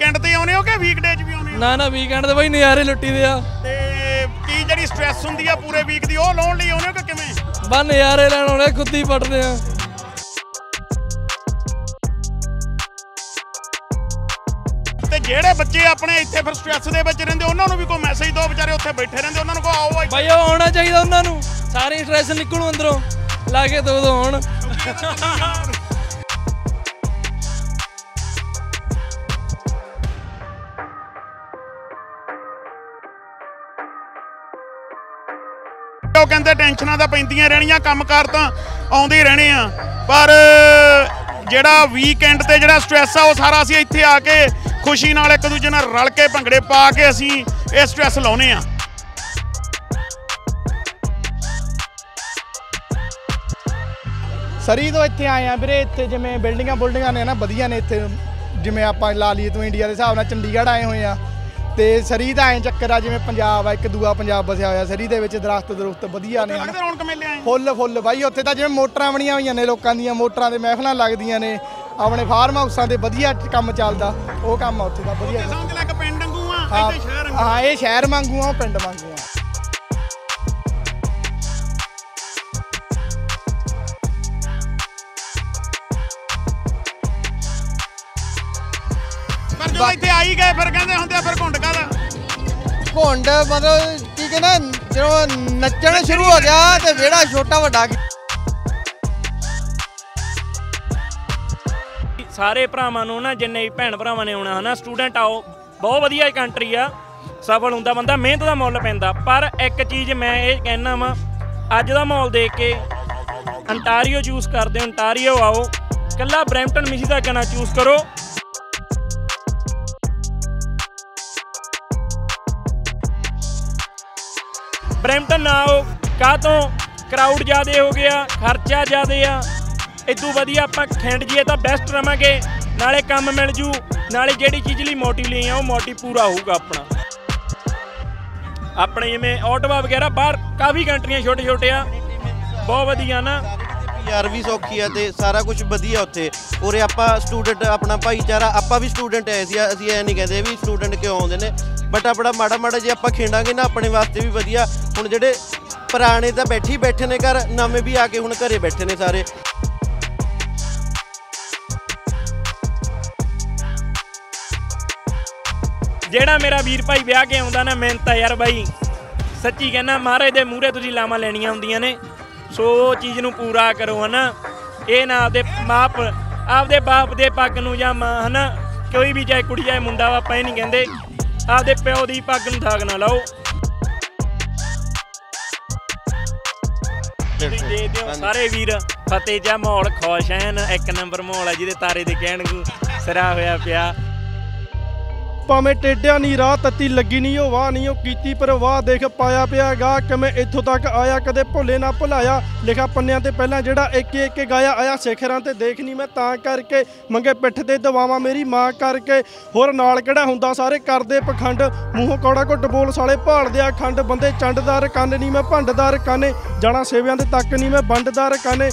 Weekend ਤੇ ਆਉਨੇ ਹੋ ਕਿ ਵੀਕਡੇ 'ਚ ਵੀ ਆਉਨੇ ਹੋ? ਨਾ ਨਾ ਵੀਕਐਂਡ ਤੇ ਬਾਈ ਨਜ਼ਾਰੇ ਲੁੱਟੀ ਦੇ ਆ। ਤੇ ਕੀ ਜਿਹੜੀ ਸਟ੍ਰੈਸ ਹੁੰਦੀ ਆ ਪੂਰੇ ਵੀਕ ਦੀ ਉਹ ਲਾਉਣ ਲਈ ਆਉਨੇ ਹੋ ਕਿ ਕਿਵੇਂ? ਬਸ ਨਜ਼ਾਰੇ ਲੈਣ ਆਉਣੇ, ਖੁੱਦੀ ਪੜਦੇ ਆ। ਤੇ ਜਿਹੜੇ ਬੱਚੇ ਆਪਣੇ ਇੱਥੇ ਫਿਰ ਸਟ੍ਰੈਸ ਦੇ ਵਿੱਚ ਰਹਿੰਦੇ ਉਹਨਾਂ ਨੂੰ ਵੀ ਕੋਈ ਮੈਸੇਜ ਦਿਓ, ਵਿਚਾਰੇ ਉੱਥੇ ਬੈਠੇ ਰਹਿੰਦੇ ਉਹਨਾਂ ਨੂੰ ਕਹੋ ਆਓ ਬਾਈ ਉਹ ਆਉਣਾ ਚਾਹੀਦਾ, ਉਹਨਾਂ ਨੂੰ ਸਾਰੀ ਸਟ੍ਰੈਸ ਨਿਕਲੂ ਅੰਦਰੋਂ, ਲਾ ਕੇ ਦੋ ਹੁਣ। ਉਹ ਕਹਿੰਦੇ ਟੈਨਸ਼ਨਾਂ ਤਾਂ ਪੈਂਦੀਆਂ ਰਹਿਣੀਆਂ, ਕੰਮਕਾਰ ਤਾਂ ਆਉਂਦੇ ਹੀ ਰਹਿਣੇ ਆ, ਪਰ ਜਿਹੜਾ ਵੀਕਐਂਡ ਤੇ ਜਿਹੜਾ ਸਟ੍ਰੈਸ ਆ ਉਹ ਸਾਰਾ ਅਸੀਂ ਇੱਥੇ ਆ ਕੇ ਖੁਸ਼ੀ ਨਾਲ ਇੱਕ ਦੂਜੇ ਨਾਲ ਰਲ ਕੇ ਭੰਗੜੇ ਪਾ ਕੇ ਅਸੀਂ ਇਹ ਸਟ੍ਰੈਸ ਲਾਉਨੇ ਆ। ਸਰੀ ਤੋਂ ਇੱਥੇ ਆਏ ਆ ਵੀਰੇ। ਇੱਥੇ ਜਿਵੇਂ ਬਿਲਡਿੰਗਾਂ ਨੇ ਨਾ ਵਧੀਆ ਨੇ ਇੱਥੇ, ਜਿਵੇਂ ਆਪਾਂ ਲਾ ਲਈਏ ਤੋਂ ਇੰਡੀਆ ਦੇ ਹਿਸਾਬ ਨਾਲ ਚੰਡੀਗੜ੍ਹ ਆਏ ਹੋਏ ਆ। ਤੇ ਸਰੀ ਦਾ ਐਂ ਚੱਕਰ ਆ ਜਿਵੇਂ ਪੰਜਾਬ ਆ, ਇੱਕ ਦੂਆ ਪੰਜਾਬ ਵਸਿਆ ਹੋਇਆ। ਸਰੀ ਦੇ ਵਿੱਚ ਦਰਖਤ ਵਧੀਆ ਨੇ, ਫੁੱਲ ਬਾਈ। ਉੱਥੇ ਤਾਂ ਜਿਵੇਂ ਮੋਟਰਾਂ ਬਣੀਆਂ ਹੋਈਆਂ ਨੇ ਲੋਕਾਂ ਦੀਆਂ, ਮੋਟਰਾਂ ਦੇ ਮਹਿਫਲਾਂ ਲੱਗਦੀਆਂ ਨੇ, ਆਪਣੇ ਫਾਰਮ ਹਾਊਸਾਂ ਦੇ ਵਧੀਆ ਕੰਮ ਚੱਲਦਾ, ਉਹ ਕੰਮ ਆ ਉੱਥੇ ਦਾ ਵਧੀਆ। ਸਮਝ ਲੈ ਕਿ ਪਿੰਡ ਵਾਂਗੂ ਆ, ਇੱਥੇ ਸ਼ਹਿਰ ਵਾਂਗੂ। ਹਾਂ ਇਹ ਸ਼ਹਿਰ ਵਾਂਗੂ ਆ, ਉਹ ਪਿੰਡ ਵਾਂਗੂ ਆ। ਜਦੋਂ ਇੱਥੇ ਆਈ ਗਏ ਫਿਰ ਕਹਿੰਦੇ ਹੁੰਦੇ ਆ ਫਿਰ ਘੁੰਡ ਮਤਲਬ ਕੀ ਕਹਿੰਦਾ, ਜਦੋਂ ਨੱਚਣ ਸ਼ੁਰੂ ਹੋ ਗਿਆ ਤੇ ਵਿਹੜਾ ਛੋਟਾ ਵੱਡਾ। ਸਾਰੇ ਭਰਾਵਾਂ ਨੂੰ ਨਾ, ਜਿੰਨੇ ਭੈਣ ਭਰਾਵਾਂ ਨੇ ਆਉਣਾ ਹਨਾ, ਸਟੂਡੈਂਟ ਆਓ, ਬਹੁਤ ਵਧੀਆ ਕੰਟਰੀ ਆ, ਸਫਲ ਹੁੰਦਾ ਬੰਦਾ, ਮਿਹਨਤ ਦਾ ਮੁੱਲ ਪੈਂਦਾ। ਪਰ ਇੱਕ ਚੀਜ਼ ਮੈਂ ਇਹ ਕਹਿਣਾ ਵਾ, ਅੱਜ ਦਾ ਮਾਹੌਲ ਦੇਖ ਕੇ ਅੰਟਾਰੀਓ ਚੂਜ਼ ਕਰਦੇ ਹੋ, ਅੰਟਾਰੀਓ ਆਓ, ਕੱਲਾ ਬਰੈਂਪਟਨ ਮਿਸੀਸਾਗਾ ਨਾ ਚੂਜ਼ ਕਰੋ। ਬਰੈਂਪਟਨ ਨਾ ਆਓ, ਕਾਹ ਤੋਂ ਕਰਾਊਡ ਜ਼ਿਆਦਾ ਹੋ ਗਿਆ, ਖਰਚਾ ਜ਼ਿਆਦਾ ਆ। ਇਦੋਂ ਵਧੀਆ ਆਪਾਂ ਖਿੰਡ ਜੀਏ ਤਾਂ ਬੈਸਟ ਰਵਾਂਗੇ, ਨਾਲੇ ਕੰਮ ਮਿਲ ਜੂ, ਨਾਲੇ ਜਿਹੜੀ ਚੀਜ਼ ਲਈ ਮੋਟਿਵ ਲਈ ਆ ਉਹ ਮੋਟਿਵ ਪੂਰਾ ਹੋਊਗਾ ਆਪਣਾ। ਆਪਣੇ ਜਿਵੇਂ ਆਟੋਵਾ ਵਗੈਰਾ ਬਾਹਰ ਕਾਫੀ ਕੰਟਰੀਆਂ ਛੋਟੇ ਆ, ਬਹੁਤ ਵਧੀਆ ਨਾ, ਯਾਰ ਵੀ ਸੌਖੀ ਆ ਤੇ ਸਾਰਾ ਕੁਝ ਵਧੀਆ ਉੱਥੇ। ਉਰੇ ਆਪਾਂ ਸਟੂਡੈਂਟ ਆਪਣਾ ਭਾਈਚਾਰਾ, ਆਪਾਂ ਵੀ ਸਟੂਡੈਂਟ ਆਏ ਸੀ, ਅਸੀਂ ਇਹ ਨਹੀਂ ਕਹਿੰਦੇ ਵੀ ਸਟੂਡੈਂਟ ਕਿਉਂ ਆਉਂਦੇ ਨੇ, ਬਟ ਆਪਣਾ ਮਾੜਾ ਜੇ ਆਪਾਂ ਖੇਡਾਂਗੇ ਨਾ ਆਪਣੇ ਵਾਸਤੇ ਵੀ ਵਧੀਆ। ਹੁਣ ਜਿਹੜੇ ਪੁਰਾਣੇ ਤਾਂ ਬੈਠੇ ਨੇ ਘਰ, ਨਵੇਂ ਵੀ ਆ ਕੇ ਹੁਣ ਘਰੇ ਬੈਠੇ ਨੇ ਸਾਰੇ। ਜਿਹੜਾ ਮੇਰਾ ਵੀਰ ਭਾਈ ਵਿਆਹ ਕੇ ਆਉਂਦਾ ਨਾ, ਮਿਹਨਤ ਆ ਯਾਰ ਬਾਈ, ਸੱਚੀ ਕਹਿੰਦਾ, ਮਹਾਰਾਜ ਦੇ ਮੂਹਰੇ ਤੁਸੀਂ ਲਾਵਾਂ ਲੈਣੀਆਂ ਹੁੰਦੀਆਂ ਨੇ, ਸੋ ਉਹ ਚੀਜ਼ ਨੂੰ ਪੂਰਾ ਕਰੋ ਹਨਾ। ਇਹ ਨਾ ਆਪਦੇ ਬਾਪ ਦੇ ਪੱਗ ਨੂੰ ਜਾਂ ਮਾਂ ਹਨਾ, ਕੋਈ ਵੀ ਚਾਹੇ ਕੁੜੀ ਚਾਹੇ ਮੁੰਡਾ ਵਾ, ਆਪਾਂ ਇਹ ਨਹੀਂ ਕਹਿੰਦੇ, ਆਪਦੇ ਪਿਓ ਦੀ ਪੱਗ ਨੂੰ ਦਾਗ ਨਾ ਲਾਓ। ਦੇ ਦਿਓ ਸਾਰੇ ਵੀਰ ਫਤਿਹ ਜਾ, ਮਾਹੌਲ ਖੁਸ਼ ਐਨ, ਇੱਕ ਨੰਬਰ ਮਾਹੌਲ ਆ, ਜਿਹਦੇ ਤਾਰੇ ਦੇ ਕਹਿਣ ਸਿਰਾ ਹੋਇਆ ਪਿਆ। ਭਾਵੇਂ ਟੇਢਿਆਂ ਨੀ ਰਾਹ ਤੱਤੀ ਲੱਗੀ ਨਹੀਂ, ਉਹ ਵਾਹ ਨਹੀਂ ਉਹ ਕੀਤੀ ਪਰਵਾਹ, ਦੇਖ ਪਾਇਆ ਪਿਆ ਗਾ ਕਿਵੇਂ ਇੱਥੋਂ ਤੱਕ ਆਇਆ, ਕਦੇ ਭੁੱਲੇ ਨਾ ਭੁਲਾਇਆ, ਲਿਖਾ ਪੰਨਿਆਂ ਤੇ ਪਹਿਲਾਂ ਜਿਹੜਾ ਇੱਕ ਗਾਇਆ ਆਇਆ, ਸਿਖਰਾਂ ਤੇ ਦੇਖ ਨਹੀਂ ਮੈਂ ਤਾਂ ਕਰਕੇ, ਮੰਗੇ ਪਿੱਠ ਤੇ ਦਵਾਵਾਂ ਮੇਰੀ ਮਾਂ ਕਰਕੇ, ਹੋਰ ਨਾਲ ਕਿਹੜਾ ਹੁੰਦਾ ਸਾਰੇ ਕਰਦੇ ਪਖੰਡ, ਮੂੰਹੋਂ ਕੌੜਾ ਘੁੱਟ ਬੋਲ ਸਾਲੇ ਭਾਲਦੇ ਆ ਖੰਡ, ਬੰਦੇ ਚੰਡਦਾਰ ਕੰਨ ਨਹੀਂ ਮੈਂ ਭੰਡਦਾਰ ਕਾਨੇ, ਜਾਣਾ ਸੇਵਿਆਂ ਦੇ ਤੱਕ ਨਹੀਂ ਮੈਂ ਵੰਡਦਾਰ ਕਾਨੇ।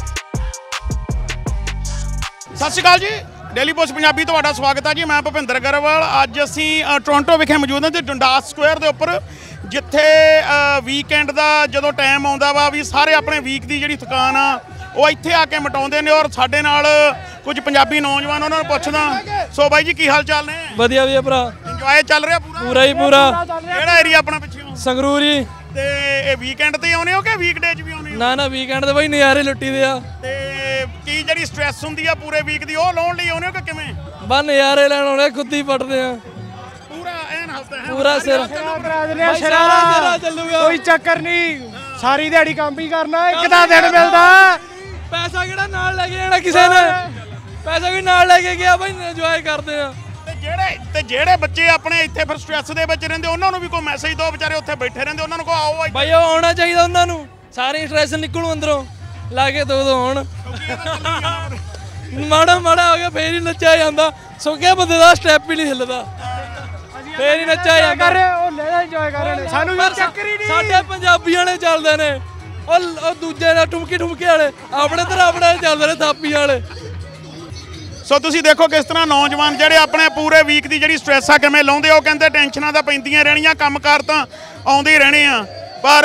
ਸਤਿ ਸ਼੍ਰੀ ਅਕਾਲ ਜੀ, ਡੇਲੀ ਪੋਸਟ ਪੰਜਾਬੀ ਤੁਹਾਡਾ ਸਵਾਗਤ ਹੈ ਜੀ। ਮੈਂ ਭੁਪਿੰਦਰ ਗਰੇਵਾਲ। ਅੱਜ ਅਸੀਂ ਟੋਰਾਂਟੋ ਵਿਖੇ ਮੌਜੂਦ ਹਾਂ ਤੇ ਡੰਡਾਸ ਸਕੁਆਇਰ ਦੇ ਉੱਪਰ, ਜਿੱਥੇ ਵੀਕਐਂਡ ਦਾ ਜਦੋਂ ਟਾਈਮ ਆਉਂਦਾ ਵਾ ਵੀ ਸਾਰੇ ਆਪਣੇ ਵੀਕ ਦੀ ਜਿਹੜੀ ਥਕਾਨ ਆ ਉਹ ਇੱਥੇ ਆ ਕੇ ਮਿਟਾਉਂਦੇ ਨੇ। ਔਰ ਸਾਡੇ ਨਾਲ ਕੁਝ ਪੰਜਾਬੀ ਨੌਜਵਾਨ, ਉਹਨਾਂ ਨੂੰ ਪੁੱਛਦਾ। ਸੋ ਬਾਈ ਜੀ ਕੀ ਹਾਲ ਚਾਲ ਨੇ? ਵਧੀਆ ਭਰਾ, ਇੰਜੋਏ ਚੱਲ ਰਿਹਾ ਪੂਰਾ ਹੀ ਪੂਰਾ। ਕਿਹੜਾ ਏਰੀਆ ਆਪਣਾ ਪਿੱਛੇ? ਸੰਗਰੂਰ ਜੀ। ਤੇ ਇਹ ਵੀਕਐਂਡ ਤੇ ਆਉਨੇ ਹੋ ਕਿ ਵੀਕਡੇ 'ਚ ਵੀ ਆਉਨੇ ਹੋ? ਨਾ ਵੀਕਐਂਡ ਤੇ ਬਾਈ ਨਜ਼ਾਰੇ ਲੁੱਟੀ ਦੇ ਆ। ਤੇ ਕੀ ਜਿਹੜੀ ਸਟ੍ਰੈਸ ਹੁੰਦੀ ਆ ਪੂਰੇ ਵੀਕ ਦੀ ਉਹ ਲਾਉਣ ਲਈ ਆਉਨੇ ਹੋ ਕਿ ਕਿਵੇਂ? ਬਸ ਨਜ਼ਾਰੇ ਲੈਣ ਆਉਣੇ, ਖੁੱਦੀ ਪੜਦੇ ਆ ਪੂਰਾ ਐਨ ਹੱਸਦਾ ਹੈ, ਪੂਰਾ ਸਿਰ ਚੱਲੂਗਾ, ਕੋਈ ਚੱਕਰ ਨਹੀਂ, ਸਾਰੀ ਦਿਹਾੜੀ ਕੰਮ ਵੀ ਕਰਨਾ, ਇੱਕ ਦਾ ਦਿਨ ਮਿਲਦਾ। ਪੈਸਾ ਕਿਹੜਾ ਨਾਲ ਲੈ ਕੇ ਜਾਣਾ ਕਿਸੇ ਨੇ, ਪੈਸਾ ਵੀ ਨਾਲ ਲੈ ਕੇ ਗਿਆ ਬਾਈ, ਇੰਜੋਏ ਕਰਦੇ ਆ। ਤੇ ਜਿਹੜੇ ਬੱਚੇ ਆਪਣੇ ਇੱਥੇ ਫਿਰ ਸਟ੍ਰੈਸ ਦੇ ਵਿੱਚ ਰਹਿੰਦੇ ਉਹਨਾਂ ਨੂੰ ਵੀ ਕੋਈ ਮੈਸੇਜ ਦਿਓ, ਵਿਚਾਰੇ ਉੱਥੇ ਬੈਠੇ ਰਹਿੰਦੇ ਉਹਨਾਂ ਨੂੰ ਕਹੋ ਆਓ ਬਾਈ ਉਹ ਆਉਣਾ ਚਾਹੀਦਾ, ਉਹਨਾਂ ਨੂੰ ਸਾਰੀ ਸਟ੍ਰੈਸ ਨਿਕਲੂ ਅੰਦਰੋਂ, ਲਾ ਕੇ ਦੋ ਹੁਣ। ਮਾੜਾ ਹੋ ਗਿਆ ਫੇਰ ਹੀ ਨੱਚਿਆ ਜਾਂਦਾ, ਸੁੱਕਿਆ ਬੰਦੇ ਦਾ ਸਟੈਪ ਹੀ ਨਹੀਂ ਹਿੱਲਦਾ, ਫੇਰ ਹੀ ਨੱਚਿਆ ਜਾਂਦਾ। ਉਹ ਲੈ ਇੰਜੋਏ ਕਰ ਰਹੇ ਨੇ, ਸਾਨੂੰ ਵੀ ਚੱਕਰ ਹੀ ਨਹੀਂ। ਸਾਡੇ ਪੰਜਾਬੀਆਂ ਵਾਲੇ ਚੱਲਦੇ ਨੇ, ਉਹ ਦੂਜੇ ਨੇ ਠੁਮਕੇ ਵਾਲੇ, ਆਪਣੇ ਤਰ੍ਹਾਂ ਆਪਣੇ ਚੱਲਦੇ ਨੇ ਥਾਪੀ ਵਾਲੇ। ਸੋ ਤੁਸੀਂ ਦੇਖੋ ਕਿਸ ਤਰ੍ਹਾਂ ਨੌਜਵਾਨ ਜਿਹੜੇ ਆਪਣੇ ਪੂਰੇ ਵੀਕ ਦੀ ਜਿਹੜੀ ਸਟ੍ਰੈਸ ਆ ਕਿਵੇਂ ਲਾਉਂਦੇ। ਉਹ ਕਹਿੰਦੇ ਟੈਨਸ਼ਨਾਂ ਤਾਂ ਪੈਂਦੀਆਂ ਰਹਿਣੀਆਂ, ਕੰਮਕਾਰ ਤਾਂ ਆਉਂਦੇ ਹੀ ਰਹਿਣੇ ਆ, ਪਰ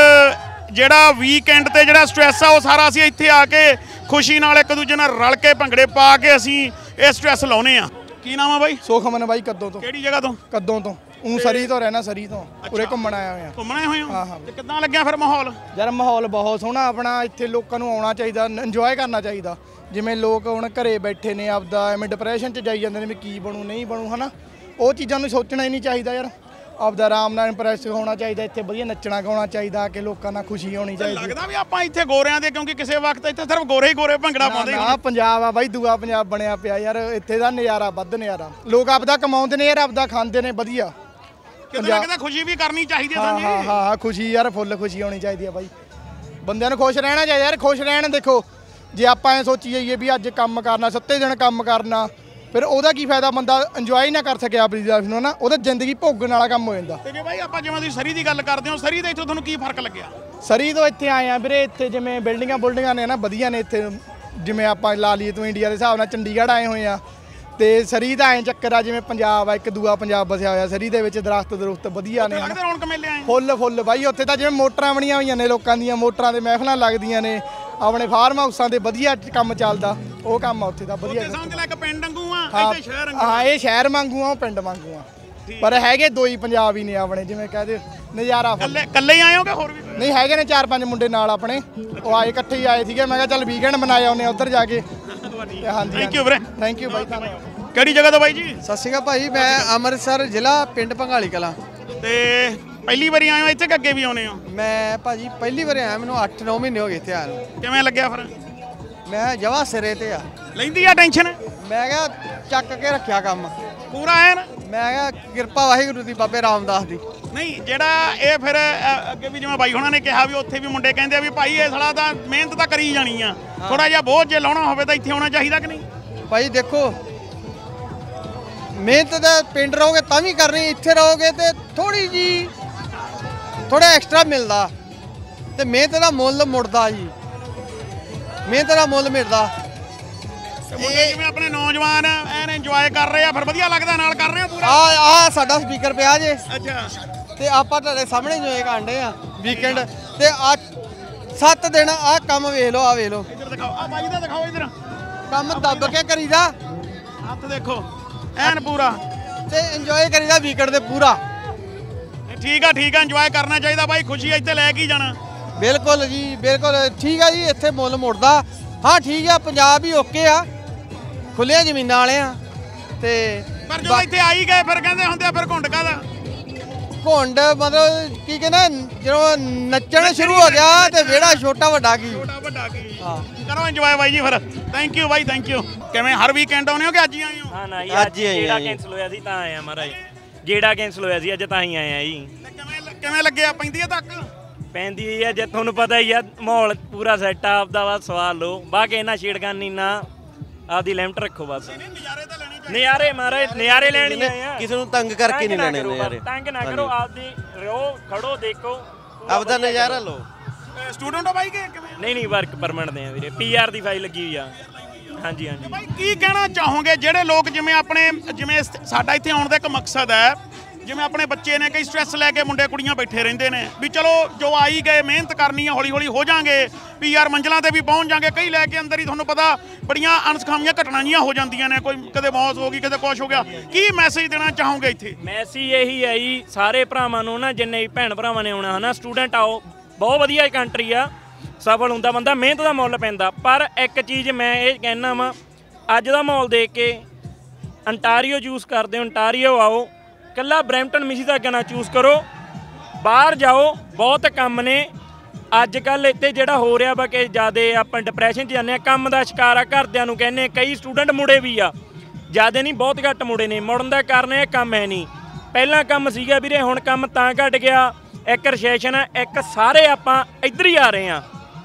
ਜਿਹੜਾ ਵੀਕਐਂਡ ਤੇ ਜਿਹੜਾ ਸਟ੍ਰੈਸ ਆ ਉਹ ਸਾਰਾ ਅਸੀਂ ਇੱਥੇ ਆ ਕੇ ਖੁਸ਼ੀ ਨਾਲ ਇੱਕ ਦੂਜੇ ਨਾਲ ਰਲ ਕੇ ਭੰਗੜੇ ਪਾ ਕੇ ਅਸੀਂ ਇਹ ਸਟ੍ਰੈਸ ਲਾਉਨੇ ਆ। ਕੀ ਨਾਮ ਆ ਬਾਈ? ਸੁਖਮਨ ਬਾਈ ਕੱਦੋਂ ਤੋਂ। ਕਿਹੜੀ ਜਗ੍ਹਾ ਤੋਂ? ਕੱਦੋਂ ਤੋਂ। ਸਰੀ ਤੋਂ ਰਹਿਣਾ, ਸਰੀ ਤੋਂ ਉਰੇ ਘੁੰਮਣ ਆਇਆ ਹੋਇਆ। ਘੁੰਮਣ ਆਏ ਹੋਏ ਹਾਂ ਹੋ ਹਾਂ। ਤੇ ਕਿੱਦਾਂ ਲੱਗਿਆ ਫਿਰ ਮਾਹੌਲ? ਯਾਰ ਮਾਹੌਲ ਬਹੁਤ ਸੋਹਣਾ ਆਪਣਾ, ਇੱਥੇ ਲੋਕਾਂ ਨੂੰ ਆਉਣਾ ਚਾਹੀਦਾ, ਇੰਜੋਏ ਕਰਨਾ ਚਾਹੀਦਾ। ਜਿਵੇਂ ਲੋਕ ਹੁਣ ਘਰੇ ਬੈਠੇ ਨੇ ਆਪਦਾ ਐਵੇਂ ਡਿਪਰੈਸ਼ਨ 'ਚ ਜਾਈ ਜਾਂਦੇ ਨੇ ਵੀ ਕੀ ਬਣੂ ਨਹੀਂ ਬਣੂ ਹਨਾ, ਉਹ ਚੀਜ਼ਾਂ ਨੂੰ ਸੋਚਣਾ ਹੀ ਨਹੀਂ ਚਾਹੀਦਾ ਯਾਰ। ਆਪਦਾ ਆਰਾਮ ਨਾਲ ਇੰਪ੍ਰੈਸ ਹੋਣਾ ਚਾਹੀਦਾ, ਇੱਥੇ ਵਧੀਆ ਨੱਚਣਾ ਗਾਉਣਾ ਚਾਹੀਦਾ ਕਿ ਲੋਕਾਂ ਨਾਲ ਖੁਸ਼ੀ ਹੋਣੀ ਚਾਹੀਦੀ। ਲੱਗਦਾ ਵੀ ਆਪਾਂ ਇੱਥੇ ਗੋਰਿਆਂ ਦੇ, ਕਿਉਂਕਿ ਕਿਸੇ ਵਕਤ ਇੱਥੇ ਸਿਰਫ ਗੋਰੇ ਹੀ ਗੋਰੇ ਭੰਗੜਾ ਪਾਉਂਦੇ ਆ ਪੰਜਾਬ ਆ ਬਾਈ, ਦੂਆ ਪੰਜਾਬ ਬਣਿਆ ਪਿਆ ਯਾਰ। ਇੱਥੇ ਦਾ ਨਜ਼ਾਰਾ ਵੱਧ ਨਜ਼ਾਰਾ, ਲੋਕ ਆਪਦਾ ਕਮਾਉਂਦੇ ਨੇ ਯਾਰ, ਆਪਦਾ ਖਾਂਦੇ ਨੇ ਵਧੀਆ। ਕਿਤੇ ਲੱਗਦਾ ਖੁਸ਼ੀ ਵੀ ਕਰਨੀ ਚਾਹੀਦੀ ਹੈ ਸਾਂਝੀ। ਹਾਂ ਖੁਸ਼ੀ ਯਾਰ, ਫੁੱਲ ਖੁਸ਼ੀ ਹੋਣੀ ਚਾਹੀਦੀ ਆ ਬਾਈ। ਬੰਦਿਆਂ ਨੂੰ ਖੁਸ਼ ਰਹਿਣਾ ਚਾਹੀਦਾ ਯਾਰ, ਖੁਸ਼ ਰਹਿਣ। ਦੇਖੋ ਜੇ ਆਪਾਂ ਐ ਸੋਚੀ ਜਾਈਏ ਵੀ ਅੱਜ ਕੰਮ ਕਰਨਾ, 7 ਦਿਨ ਕੰਮ ਕਰਨਾ, ਫਿਰ ਉਹਦਾ ਕੀ ਫਾਇਦਾ? ਬੰਦਾ ਇੰਜੋਏ ਨਾ ਕਰ ਸਕਿਆ ਆਪਣੀ ਲਾਈਫ ਨੂੰ ਨਾ, ਉਹਦਾ ਜ਼ਿੰਦਗੀ ਭੋਗਣ ਵਾਲਾ ਕੰਮ ਹੋ ਜਾਂਦਾ। ਤੇ ਜੇ ਬਾਈ ਆਪਾਂ ਜਿਵੇਂ ਤੁਸੀਂ ਸਰੀ ਦੀ ਗੱਲ ਕਰਦੇ ਹੋ, ਸਰੀ ਦੇ ਇੱਥੋਂ ਤੁਹਾਨੂੰ ਕੀ ਫਰਕ ਲੱਗਿਆ? ਸਰੀ ਤੋਂ ਇੱਥੇ ਆਏ ਆ ਵੀਰੇ, ਇੱਥੇ ਜਿਵੇਂ ਬਿਲਡਿੰਗਾਂ ਨੇ ਨਾ ਵਧੀਆ ਨੇ ਇੱਥੇ। ਜਿਵੇਂ ਆਪਾਂ ਲਾ ਲਈਏ ਤੂੰ ਇੰਡੀਆ ਦੇ ਹਿਸਾਬ ਨਾਲ ਚੰਡੀਗੜ੍ਹ ਆਏ ਹੋਏ ਆ, ਤੇ ਸਰੀ ਦਾ ਐਂ ਚੱਕਰ ਆ ਜਿਵੇਂ ਪੰਜਾਬ ਆ, ਇੱਕ ਦੂਆ ਪੰਜਾਬ ਵਸਿਆ ਹੋਇਆ। ਸਰੀ ਦੇ ਵਿੱਚ ਦਰਖਤ ਵਧੀਆ ਨੇ, ਰੌਣਕ ਮੇਲੇ ਆਏ ਫੁੱਲ ਬਾਈ। ਉੱਥੇ ਤਾਂ ਜਿਵੇਂ ਮੋਟਰਾਂ ਬਣੀਆਂ ਹੋਈਆਂ ਨੇ ਲੋਕਾਂ ਦੀਆਂ, ਮੋਟਰਾਂ ਦੇ ਮਹਿਫਲਾਂ ਲੱਗਦੀਆਂ ਨੇ, ਆਪਣੇ ਫਾਰਮ ਹਾਊਸਾਂ ਦੇ ਵਧੀਆ ਕੰਮ ਚੱਲਦਾ, ਉਹ ਕੰਮ ਆ ਉੱਥੇ ਦਾ ਵਧੀਆ। ਸਮਝ ਲੈ ਇੱਕ ਪਿੰਡ ਵਾਂਗੂ ਆ, ਇੱਥੇ ਸ਼ਹਿਰ ਵਾਂਗੂ। ਹਾਂ ਇਹ ਸ਼ਹਿਰ ਵਾਂਗੂ ਆ, ਉਹ ਪਿੰਡ ਵਾਂਗੂ ਆ, ਪਰ ਹੈਗੇ ਦੋ ਹੀ ਪੰਜਾਬ ਹੀ ਨੇ ਆਪਣੇ, ਜਿਵੇਂ ਕਹਦੇ ਨਜ਼ਾਰਾ। ਇਕੱਲੇ ਹੀ ਆਏ ਹੋ ਕਿ ਹੋਰ ਵੀ? ਨਹੀਂ ਹੈਗੇ ਨੇ 4-5 ਮੁੰਡੇ ਨਾਲ ਆਪਣੇ, ਉਹ ਆਏ ਇਕੱਠੇ ਹੀ ਆਏ ਸੀਗੇ। ਮੈਂ ਕਿਹਾ ਚੱਲ ਵੀਕਐਂਡ ਮਨਾਇਆ ਉਹਨੇ ਉੱਧਰ ਜਾ ਕੇ। ਹਾਂਜੀ ਥੈਂਕ ਯੂ ਵੀਰੇ। ਥੈਂਕ ਯੂ ਬਾਈ, ਧੰਨਵਾਦ। ਕਿਹੜੀ ਜਗ੍ਹਾ ਤੋਂ ਬਾਈ ਜੀ? ਸਤਿ ਸ਼੍ਰੀ ਅਕਾਲ ਭਾਈ, ਮੈਂ ਅੰਮ੍ਰਿਤਸਰ ਜ਼ਿਲ੍ਹਾ ਪਿੰਡ ਭੰਗਾਲੀ ਕਲਾਂ। ਤੇ ਪਹਿਲੀ ਵਾਰੀ ਆਏ ਹੋ ਇੱਥੇ ਕਿ ਅੱਗੇ ਵੀ ਆਉਨੇ ਹੋ? ਮੈਂ ਭਾਜੀ ਪਹਿਲੀ ਵਾਰ ਆਇਆ, ਮੈਨੂੰ 8-9 ਮਹੀਨੇ ਹੋ ਗਏ ਇੱਥੇ ਆਉਣ ਨੂੰ। ਕਿਵੇਂ ਲੱਗਿਆ ਫਿਰ? ਮੈਂ ਜਵਾ ਸਿਰੇ ਤੇ ਆ, ਲੈਂਦੀ ਆ ਟੈਨਸ਼ਨ? ਮੈਂ ਕਿਹਾ ਚੱਕ ਕੇ ਰੱਖਿਆ ਕੰਮ ਪੂਰਾ ਐਨ? ਮੈਂ ਕਿਹਾ ਕਿਰਪਾ ਵਾਹਿਗੁਰੂ ਦੀ, ਬਾਬੇ ਰਾਮਦਾਸ ਦੀ। ਨਹੀਂ ਜਿਹੜਾ ਇਹ ਫਿਰ ਅੱਗੇ ਵੀ ਜਿਵੇਂ ਬਾਈ ਹੁਣਾਂ ਨੇ ਕਿਹਾ ਵੀ ਉੱਥੇ ਵੀ ਮੁੰਡੇ ਕਹਿੰਦੇ ਆ ਵੀ ਭਾਈ ਇਹ ਸਾਲਾ ਤਾਂ ਮਿਹਨਤ ਤਾਂ ਕਰੀ ਜਾਣੀ ਆ, ਥੋੜਾ ਜਿਹਾ ਬੋਝ ਜੇ ਲਾਉਣਾ ਹੋਵੇ ਤਾਂ ਇੱਥੇ ਆਉਣਾ ਚਾਹੀਦਾ ਕਿ ਨਹੀਂ? ਭਾਈ ਦੇਖੋ ਮਿਹਨਤ ਤਾਂ ਪਿੰਡ ਰਹੋਗੇ ਤਾਂ ਵੀ ਕਰਨੀ, ਇੱਥੇ ਰਹੋਗੇ ਤੇ ਥੋੜਾ ਐਕਸਟਰਾ ਮਿਲਦਾ, ਤੇ ਮਿਹਨਤ ਦਾ ਮੁੱਲ ਮੁੜਦਾ ਜੀ, ਮਿਹਨਤ ਦਾ ਮੁੱਲ ਮਿਲਦਾ। ਮੁੰਡੇ ਜਿਵੇਂ ਆਪਣੇ ਨੌਜਵਾਨ ਐਨ ਇੰਜੋਏ ਕਰ ਰਹੇ ਆ, ਫਿਰ ਵਧੀਆ ਲੱਗਦਾ ਨਾਲ ਕਰ ਰਹੇ ਹੋ ਪੂਰਾ? ਆ ਸਾਡਾ ਸਪੀਕਰ ਪਿਆ ਜੇ, ਅੱਛਾ, ਤੇ ਆਪਾਂ ਤੁਹਾਡੇ ਸਾਹਮਣੇ ਇੰਜੋਏ ਕਰਦੇ ਆ ਵੀਕਐਂਡ ਤੇ। ਆ 7 ਦਿਨ ਆ ਕੰਮ ਵੇਖ ਲਓ, ਆ ਵੇਖ ਲਓ, ਇੱਧਰ ਦਿਖਾਓ, ਆ ਬਾਈ ਦਾ ਦਿਖਾਓ ਇੱਧਰ, ਕੰਮ ਦੱਬ ਕੇ ਕਰੀਦਾ, ਹੱਥ ਦੇਖੋ ਐਨ ਪੂਰਾ, ਤੇ ਇੰਜੋਏ ਕਰੀਦਾ ਵੀਕਐਂਡ ਤੇ ਪੂਰਾ। ਠੀਕ ਆ ਇੰਜੋਏ ਕਰਨਾ ਚਾਹੀਦਾ ਬਾਈ, ਖੁਸ਼ੀ ਇੱਥੇ ਲੈ ਕੇ ਜਾਣਾ। ਬਿਲਕੁਲ ਜੀ, ਬਿਲਕੁਲ ਠੀਕ ਆ ਜੀ, ਇੱਥੇ ਮੁੱਲ ਮੁੜਦਾ। ਹਾਂ ਠੀਕ ਆ, ਪੰਜਾਬ ਹੀ ਓਕੇ ਆ, ਖੁੱਲੀਆਂ ਜ਼ਮੀਨਾਂ ਵਾਲੇ ਆ। ਤੇ ਪਰ ਜਦੋਂ ਇੱਥੇ ਆਈ ਗਏ ਫਿਰ ਕਹਿੰਦੇ ਹੁੰਦੇ ਆ ਫਿਰ ਘੁੰਡ ਕਾਹਦਾ? ਘੁੰਡ ਮਤਲਬ ਕੀ ਕਹਿੰਦਾ, ਜਦੋਂ ਨੱਚਣ ਸ਼ੁਰੂ ਹੋ ਗਿਆ ਤੇ ਵਿਹੜਾ ਛੋਟਾ ਵੱਡਾ ਕੀ। ਵੱਡਾ ਕੀ। ਹਾਂ ਕਰੋ ਇੰਜੋਏ ਬਾਈ ਜੀ ਫਿਰ। ਥੈਂਕ ਯੂ ਬਾਈ, ਥੈਂਕ ਯੂ। ਕਿਵੇਂ ਹਰ ਵੀਕਐਂਡ ਆਉਨੇ ਹੋ ਕਿ ਅੱਜ ਹੀ ਆਏ ਹੋ? ਹਾਂ ਨਾ ਜੀ, ਅੱਜ ਹੀ ਆਏ ਜਿਹੜਾ ਆ ਜੀ। ਕੈਂਸਲ ਹੋਇਆ ਸੀ ਤਾਂ ਆਏ ਆ ਮਹਾਰਾਜ, ਜਿਹੜਾ ਕੈਂਸਲ ਹੋਇਆ ਸੀ ਅੱਜ ਤਾਂ ਹੀ ਆਏ ਆ ਜੀ। ਕਿਵੇਂ ਲੱਗਿਆ? ਪੈਂਦੀ ਆ ਤੱਕ? ਪੈਂਦੀ ਹੋਈ ਆ, ਜੇ ਤੁਹਾਨੂੰ ਪਤਾ ਹੀ ਆ ਮਾਹੌਲ ਪੂਰਾ ਸੈੱਟ ਆ, ਆਪਦਾ ਬਸ ਸਵਾਲ ਲਓ, ਬਾਕੀ ਇਹਨਾਂ ਛੇੜਖਾਨੀ ਨਾ, ਆਪਦੀ ਲਿਮਟ ਰੱਖੋ ਬਸ। ਨਜ਼ਾਰੇ ਤਾਂ ਲੈਣੇ ਨਜ਼ਾਰੇ ਮਹਾਰਾਜ, ਨਜ਼ਾਰੇ ਲੈਣੇ ਆ। ਕਿਸੇ ਨੂੰ ਤੰਗ ਕਰਕੇ ਨਹੀਂ ਲੈਣੇ ਯਾਰ, ਤੰਗ ਨਾ ਕਰੋ, ਆਪਦੀ ਰਹੋ, ਖੜੋ, ਦੇਖੋ, ਆਪਦਾ ਨਜ਼ਾਰਾ ਲਓ। ਸਟੂਡੈਂਟ ਹੋ ਬਾਈ ਕਿ ਕਿਵੇਂ? ਨਹੀਂ ਵਰਕ ਪਰਮਿਟ ਦੇ ਆ ਵੀਰੇ, ਪੀਆਰ ਦੀ ਫਾਈਲ ਲੱਗੀ ਹੋਈ ਆ। ਹਾਂਜੀ ਬਾਈ ਕੀ ਕਹਿਣਾ ਚਾਹੋਗੇ ਜਿਹੜੇ ਲੋਕ ਜਿਵੇਂ ਸਾਡਾ ਇੱਥੇ ਆਉਣ ਦਾ ਇੱਕ ਮਕਸਦ ਹੈ, ਜਿਵੇਂ ਆਪਣੇ ਬੱਚੇ ਨੇ ਕਈ ਸਟ੍ਰੈਸ ਲੈ ਕੇ ਮੁੰਡੇ ਕੁੜੀਆਂ ਬੈਠੇ ਰਹਿੰਦੇ ਨੇ ਵੀ ਚਲੋ ਜੋ ਆਈ ਗਏ ਮਿਹਨਤ ਕਰਨੀ ਆ, ਹੌਲੀ ਹੌਲੀ ਹੋ ਜਾਾਂਗੇ, ਪੀਆਰ ਮੰਜ਼ਲਾਂ ਤੇ ਵੀ ਪਹੁੰਚ ਜਾਾਂਗੇ। ਕਈ ਲੈ ਕੇ ਅੰਦਰ ਹੀ ਤੁਹਾਨੂੰ ਪਤਾ ਬੜੀਆਂ ਅਣਸਖਾਵੀਆਂ ਘਟਨਾਵਾਂ ਹੋ ਜਾਂਦੀਆਂ ਨੇ, ਕੋਈ ਕਦੇ ਮੌਤ ਹੋ ਗਈ, ਕਦੇ ਕੁਛ ਹੋ ਗਿਆ। ਕੀ ਮੈਸੇਜ ਦੇਣਾ ਚਾਹੋਗੇ ਇੱਥੇ? ਮੈਸੇਜ ਇਹੀ ਹੈ ਜੀ, ਸਾਰੇ ਭਰਾਵਾਂ ਨੂੰ ਨਾ, ਜਿੰਨੇ ਭੈਣ ਭਰਾਵਾਂ ਨੇ ਆਉਣਾ ਹਨਾ, ਸਟੂਡੈਂਟ ਆਓ, ਬਹੁਤ ਵਧੀਆ ਕੰਟਰੀ ਆ, ਸਫਲ ਹੁੰਦਾ ਬੰਦਾ, ਮਿਹਨਤ ਦਾ ਮੁੱਲ ਪੈਂਦਾ। ਪਰ ਇੱਕ ਚੀਜ਼ ਮੈਂ ਇਹ ਕਹਿਣਾ ਵਾ, ਅੱਜ ਦਾ ਮਾਹੌਲ ਦੇਖ ਕੇ ਅੰਟਾਰੀਓ ਚੂਜ਼ ਕਰਦੇ ਹੋ, ਅੰਟਾਰੀਓ ਆਓ, ਕੱਲਾ ਬਰੈਂਪਟਨ ਮਿਸੀਸਾਗਾ ਨਾ ਚੂਜ਼ ਕਰੋ, ਬਾਹਰ ਜਾਓ, ਬਹੁਤ ਕੰਮ ਨੇ। ਅੱਜ ਕੱਲ ਇੱਥੇ ਜਿਹੜਾ ਹੋ ਰਿਹਾ ਵਾ ਕਿ ਜਿਆਦਾ ਆਪਾਂ ਡਿਪਰੈਸ਼ਨ 'ਚ ਜਾਂਦੇ ਆ, ਕੰਮ ਦਾ ਸ਼ਿਕਾਰ ਆ, ਘਰਦਿਆਂ ਨੂੰ ਕਹਿੰਦੇ, ਕਈ ਸਟੂਡੈਂਟ ਮੁੜੇ ਵੀ ਆ, ਜਿਆਦਾ ਨਹੀਂ ਬਹੁਤ ਘੱਟ ਮੁੜੇ ਨੇ। ਮੁੜਨ ਦਾ ਕਾਰਨ ਇਹ ਕੰਮ ਹੈ ਨਹੀਂ, ਪਹਿਲਾਂ ਕੰਮ ਸੀਗਾ ਵੀਰੇ, ਹੁਣ ਕੰਮ ਤਾਂ ਘਟ ਗਿਆ। ਇੱਕ ਰੈਸੈਸ਼ਨ ਹੈ, ਇੱਕ ਸਾਰੇ ਆਪਾਂ ਇੱਧਰ ਹੀ ਆ ਰਹੇ ਆ।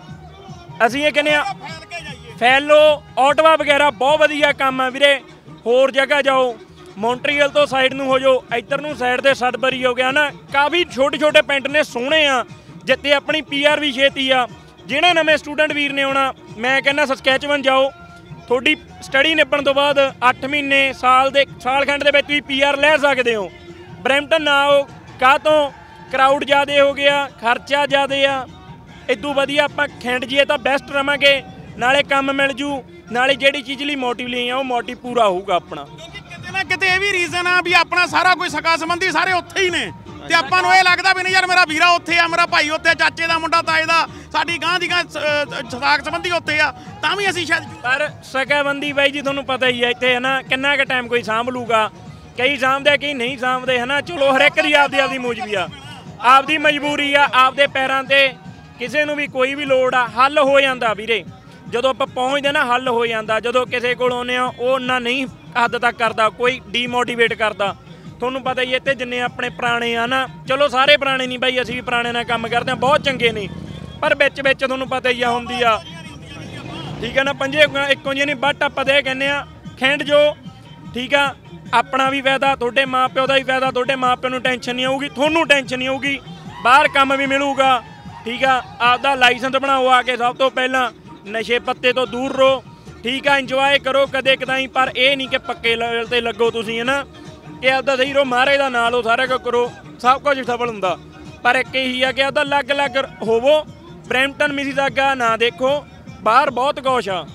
ਅਸੀਂ ਇਹ ਕਹਿੰਦੇ ਆ ਫੈਲੋ, ਆਟਵਾ ਵਗੈਰਾ ਬਹੁਤ ਵਧੀਆ ਕੰਮ ਆ ਵੀਰੇ, ਹੋਰ ਜਗ੍ਹਾ ਜਾਓ, ਮੌਂਟਰੀਅਲ ਤੋਂ ਸਾਈਡ ਨੂੰ ਹੋ ਜਾਓ, ਇੱਧਰ ਨੂੰ ਸਾਈਡ ਤੇ ਸਡਬਰੀ ਹੋ ਗਿਆ ਨਾ, ਕਾਫੀ ਛੋਟੇ ਛੋਟੇ ਪਿੰਡ ਨੇ, ਸੋਹਣੇ ਆ, ਜਿੱਥੇ ਆਪਣੀ ਪੀਆਰ ਵੀ ਛੇਤੀ ਆ। ਜਿਹੜਾ ਨਵੇਂ ਸਟੂਡੈਂਟ ਵੀਰ ਨੇ ਆਉਣਾ, ਮੈਂ ਕਹਿੰਦਾ ਸਸਕੈਚਵਨ ਜਾਓ, ਤੁਹਾਡੀ ਸਟੱਡੀ ਨਿਭਣ ਤੋਂ ਬਾਅਦ 8 ਮਹੀਨੇ ਸਾਲ ਖੰਡ ਦੇ ਵਿੱਚ ਵੀ PR ਲੈ ਸਕਦੇ ਹੋ। ਬਰੈਂਪਟਨ ਨਾ ਆਓ ਕਾਹਤੋਂ, ਕਰਾਊਡ ਜ਼ਿਆਦਾ ਹੋ ਗਿਆ, ਖਰਚਾ ਜ਼ਿਆਦਾ ਆ। ਇਦੋਂ ਵਧੀਆ ਆਪਾਂ ਖਿੰਡ ਜੀਏ ਤਾਂ ਬੈਸਟ ਰਵਾਂਗੇ, ਨਾਲੇ ਕੰਮ ਮਿਲ ਜੂ, ਨਾਲੇ ਜਿਹੜੀ ਚੀਜ਼ ਲਈ ਮੋਟਿਵ ਲਈ ਆ ਉਹ ਮੋਟਿਵ ਪੂਰਾ ਹੋਊਗਾ ਆਪਣਾ। ਕਿਤੇ ਨਾ ਕਿਤੇ ਇਹ ਵੀ ਰੀਜ਼ਨ ਆ ਵੀ ਆਪਣਾ ਸਾਰਾ ਕੋਈ ਸਕਾ ਸੰਬੰਧੀ ਸਾਰੇ ਉੱਥੇ ਹੀ ਨੇ, ਤੇ ਆਪਾਂ ਨੂੰ ਇਹ ਲੱਗਦਾ ਵੀ ਨਹੀਂ ਯਾਰ ਮੇਰਾ ਵੀਰਾ ਉੱਥੇ ਆ, ਮੇਰਾ ਭਾਈ ਉੱਥੇ, ਚਾਚੇ ਦਾ ਮੁੰਡਾ, ਤਾਏ ਦਾ, ਸਾਡੀ ਗਾਂ ਦੀ ਗਾਂ ਸਾਕ ਸੰਬੰਧੀ ਉੱਥੇ ਆ, ਤਾਂ ਵੀ ਅਸੀਂ ਸ਼ਾਇਦ। ਪਰ ਸਕਾਬੰਦੀ ਬਾਈ ਜੀ ਤੁਹਾਨੂੰ ਪਤਾ ਹੀ ਆ ਇੱਥੇ ਹੈ ਨਾ, ਕਿੰਨਾ ਕੁ ਟਾਈਮ ਕੋਈ ਸਾਂਭ ਲੂਗਾ, ਕਈ ਸਾਂਭਦੇ ਕਈ ਨਹੀਂ ਸਾਂਭਦੇ ਹੈ ਨਾ। ਚਲੋ ਹਰ ਇੱਕ ਦੀ ਆਪਦੀ ਮੌਜੂਦੀ ਆ, ਆਪਦੀ ਮਜਬੂਰੀ ਆ, ਆਪਦੇ ਪੈਰਾਂ ਤੇ ਕਿਸੇ ਨੂੰ ਵੀ ਕੋਈ ਵੀ ਲੋੜ ਆ ਹੱਲ ਹੋ ਜਾਂਦਾ ਵੀਰੇ। ਜਦੋਂ ਆਪਾਂ ਪਹੁੰਚਦੇ ਨਾ ਹੱਲ ਹੋ ਜਾਂਦਾ। ਜਦੋਂ ਕਿਸੇ ਕੋਲ ਆਉਂਦੇ ਆ ਉਹ ਨਾ ਨਹੀਂ ਹੱਦ ਤੱਕ ਕਰਦਾ, ਕੋਈ ਡੀਮੋਟੀਵੇਟ ਕਰਦਾ। ਤੁਹਾਨੂੰ ਪਤਾ ਹੀ ਇੱਥੇ ਜਿੰਨੇ ਆਪਣੇ ਪੁਰਾਣੇ ਆ ਨਾ, ਚਲੋ ਸਾਰੇ ਪੁਰਾਣੇ ਨਹੀਂ ਬਾਈ, ਅਸੀਂ ਵੀ ਪੁਰਾਣੇ ਨਾਲ ਕੰਮ ਕਰਦੇ ਹਾਂ, ਬਹੁਤ ਚੰਗੇ ਨੇ, ਪਰ ਵਿੱਚ ਤੁਹਾਨੂੰ ਪਤਾ ਹੀ ਆ ਹੁੰਦੀ ਆ, ਠੀਕ ਆ ਨਾ। ਪੰਜੇ ਇੱਕੋ ਜਿਹੇ ਨਹੀਂ, ਬਟ ਆਪਾਂ ਤਾਂ ਇਹ ਕਹਿੰਦੇ ਆ ਖਿੰਡ ਜੋ, ਠੀਕ ਆ, ਆਪਣਾ ਵੀ ਫਾਇਦਾ, ਤੁਹਾਡੇ ਮਾਪਿਓ ਦਾ ਵੀ ਫਾਇਦਾ, ਤੁਹਾਡੇ ਮਾਪਿਓ ਨੂੰ ਟੈਨਸ਼ਨ ਨਹੀਂ ਆਊਗੀ, ਤੁਹਾਨੂੰ ਟੈਨਸ਼ਨ ਨਹੀਂ ਆਊਗੀ, ਬਾਹਰ ਕੰਮ ਵੀ ਮਿਲੂਗਾ, ਠੀਕ ਆ। ਆਪਦਾ ਲਾਇਸੈਂਸ ਬਣਾਓ ਆ ਕੇ, ਸਭ ਤੋਂ ਪਹਿਲਾਂ ਨਸ਼ੇ ਪੱਤੇ ਤੋਂ ਦੂਰ ਰਹੋ, ਠੀਕ ਆ। ਇੰਜੋਏ ਕਰੋ ਕਦੇ ਕਦਾਈ, ਪਰ ਇਹ ਨਹੀਂ ਕਿ ਪੱਕੇ ਲੈਵਲ ਤੇ ਲੱਗੋ ਤੁਸੀਂ ਹੈ ਨਾ, ਕਿ ਆਪਦਾ ਸਹੀ ਰਹੋ, ਮਹਾਰਾਜ ਦਾ ਨਾਂ ਲਓ, ਸਾਰਾ ਕੁਝ ਕਰੋ, ਸਭ ਕੁਝ ਸਫਲ ਹੁੰਦਾ। ਪਰ ਇੱਕ ਇਹੀ ਆ ਕਿ ਆਪਦਾ ਅਲੱਗ-ਅਲੱਗ ਹੋਵੋ। ਬਰੈਂਪਟਨ ਮਿਸੀਸਾਗਾ ਨਾ ਦੇਖੋ, ਬਾਹਰ ਬਹੁਤ ਕੁਛ ਆ